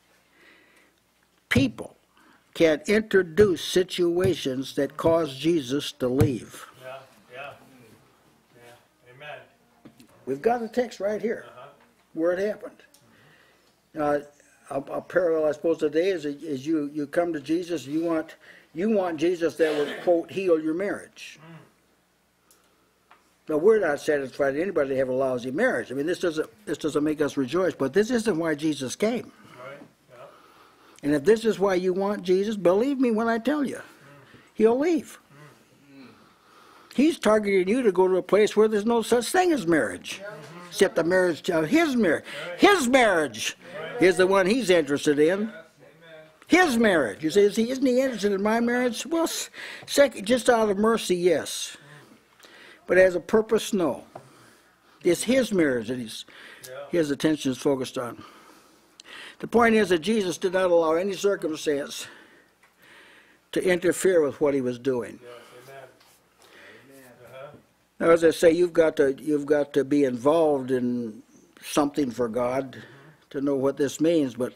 people can introduce situations that cause Jesus to leave. Yeah. Amen. We've got a text right here where it happened. A parallel, I suppose, today is you come to Jesus, you want Jesus that will, quote, heal your marriage. Now, we're not satisfied with anybody to have a lousy marriage. I mean, this doesn't make us rejoice, but this isn't why Jesus came. Right. Yeah. And if this is why you want Jesus, believe me when I tell you, he'll leave. He's targeting you to go to a place where there's no such thing as marriage. Except the marriage, his marriage. His marriage is the one he's interested in. His marriage. You say, isn't he interested in my marriage? Well, just out of mercy, yes. But as a purpose, no. It's his marriage that his attention is focused on. The point is that Jesus did not allow any circumstance to interfere with what he was doing. Now, as I say, you've got to be involved in something for God to know what this means. But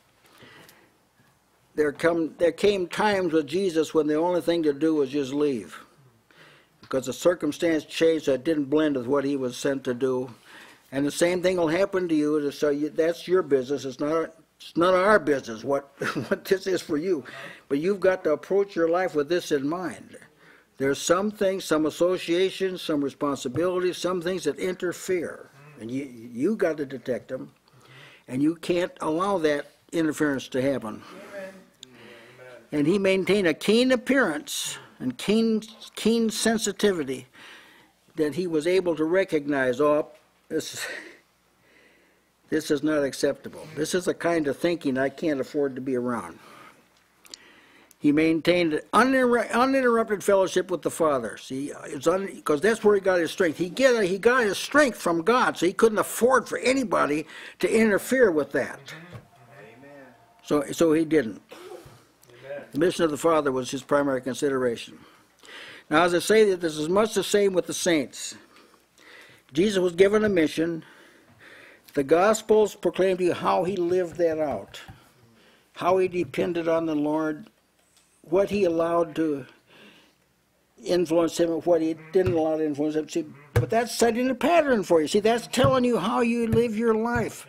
there came times with Jesus when the only thing to do was just leave, because the circumstance changed that didn't blend with what he was sent to do. And the same thing will happen to you. So that's your business. It's not our business what this is for you. But you've got to approach your life with this in mind. There's some things, some associations, some responsibilities, some things that interfere. And you got to detect them. And you can't allow that interference to happen. Amen. And he maintained a keen appearance and keen sensitivity that he was able to recognize, this is not acceptable. This is a kind of thinking I can't afford to be around. He maintained uninterrupted fellowship with the Father. See, because that's where he got his strength. He got his strength from God, so he couldn't afford for anybody to interfere with that. Amen. So he didn't. Amen. The mission of the Father was his primary consideration. Now, as I say, that this is much the same with the saints. Jesus was given a mission. The Gospels proclaim to you how he lived that out, how he depended on the Lord, what he allowed to influence him and what he didn't allow to influence him. See, but that's setting a pattern for you. See, that's telling you how you live your life.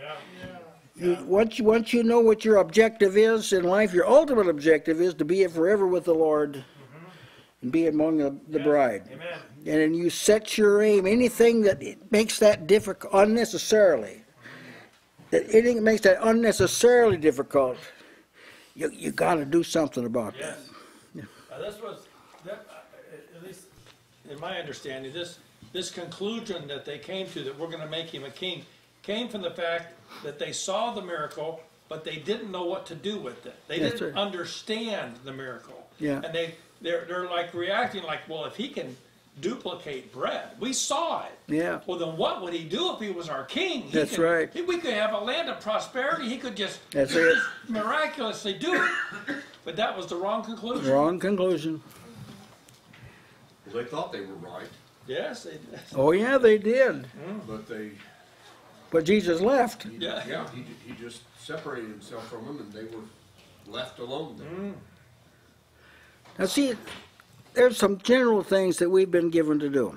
Once you know what your objective is in life, your ultimate objective is to be forever with the Lord and be among the bride. Amen. And then you set your aim, anything that makes that difficult unnecessarily, anything that makes that unnecessarily difficult, you got to do something about that. Yeah. This was, at least in my understanding, this conclusion that they came to, that we're going to make him a king, came from the fact that they saw the miracle, but they didn't know what to do with it. They didn't understand the miracle. Yeah. And they're like reacting like, well, if he can duplicate bread, we saw it. Yeah. Well, then what would he do if he was our king? That's right. We could have a land of prosperity. He could just miraculously do it. But that was the wrong conclusion. Wrong conclusion. Well, they thought they were right. Yes, they did. Oh yeah, they did. But Jesus left. He just separated himself from them, and they were left alone. Now see, there's some general things that we've been given to do.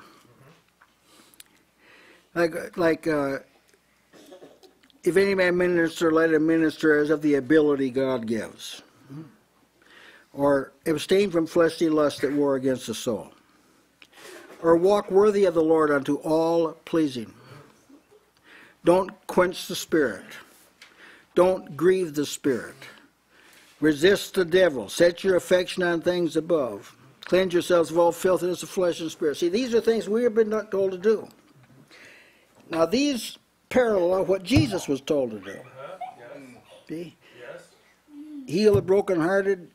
Like if any man minister, let him minister as of the ability God gives. Or abstain from fleshly lusts that war against the soul. Or walk worthy of the Lord unto all pleasing. Don't quench the Spirit. Don't grieve the Spirit. Resist the devil. Set your affection on things above. Cleanse yourselves of all filthiness of flesh and spirit. See, these are things we have been not told to do. Now, these parallel what Jesus was told to do. See? Yes. Heal the brokenhearted,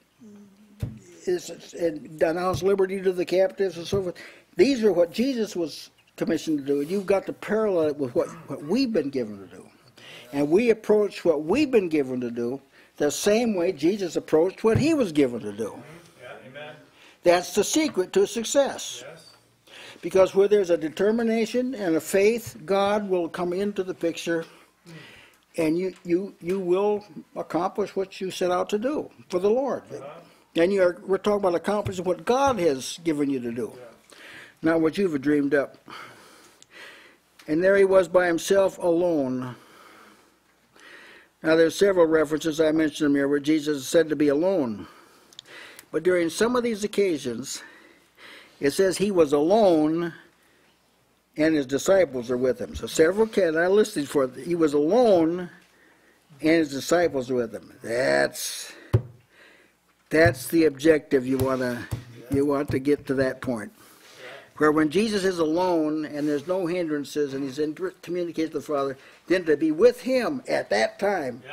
and denounce liberty to the captives, and so forth. These are what Jesus was commissioned to do. And you've got to parallel it with what we've been given to do. And we approach what we've been given to do the same way Jesus approached what he was given to do. Amen. That's the secret to success. Yes. Because where there's a determination and a faith, God will come into the picture, and you will accomplish what you set out to do for the Lord. And we're talking about accomplishing what God has given you to do, not what you've dreamed up. And there he was by himself alone. Now there's several references, I mentioned them here, where Jesus is said to be alone. But during some of these occasions, it says he was alone and his disciples are with him. So several cases, I listed for it. He was alone and his disciples are with him. That's the objective you want You want to get to that point. Where when Jesus is alone and there's no hindrances and he's in direct communication with the Father, then to be with him at that time,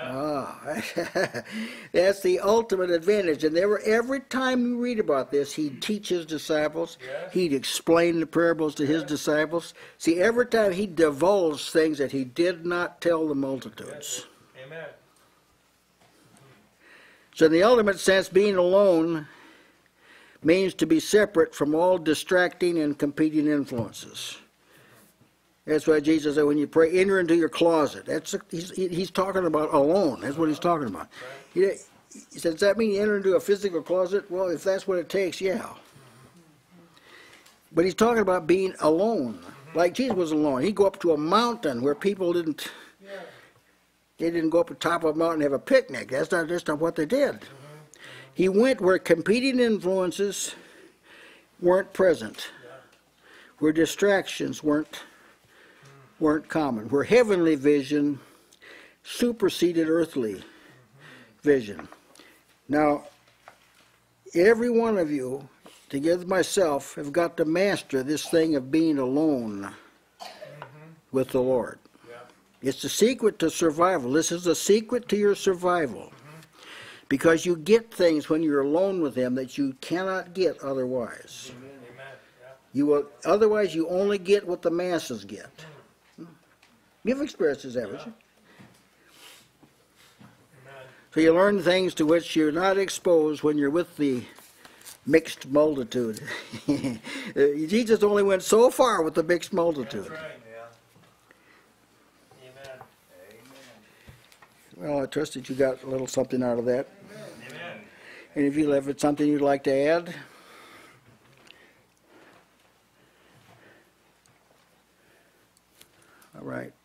that's the ultimate advantage. And every time you read about this, he'd teach his disciples, he'd explain the parables to his disciples. See, every time he divulged things that he did not tell the multitudes. Amen. So in the ultimate sense, being alone means to be separate from all distracting and competing influences. That's why Jesus said when you pray, enter into your closet. He's talking about alone. That's what he's talking about. He said, does that mean you enter into a physical closet? Well, if that's what it takes, yeah. But he's talking about being alone. Like Jesus was alone. He'd go up to a mountain where people didn't go up to the top of a mountain and have a picnic. That's not what they did. He went where competing influences weren't present, where distractions weren't common, where heavenly vision superseded earthly vision. Now, every one of you, together with myself, have got to master this thing of being alone with the Lord. It's the secret to survival. This is the secret to your survival. Because you get things when you're alone with him that you cannot get otherwise. Otherwise you only get what the masses get. You've experienced this, haven't you? So you learn things to which you're not exposed when you're with the mixed multitude. Jesus only went so far with the mixed multitude. That's right. Amen. Well, I trust that you got a little something out of that. Amen. And if you have something you'd like to add? All right.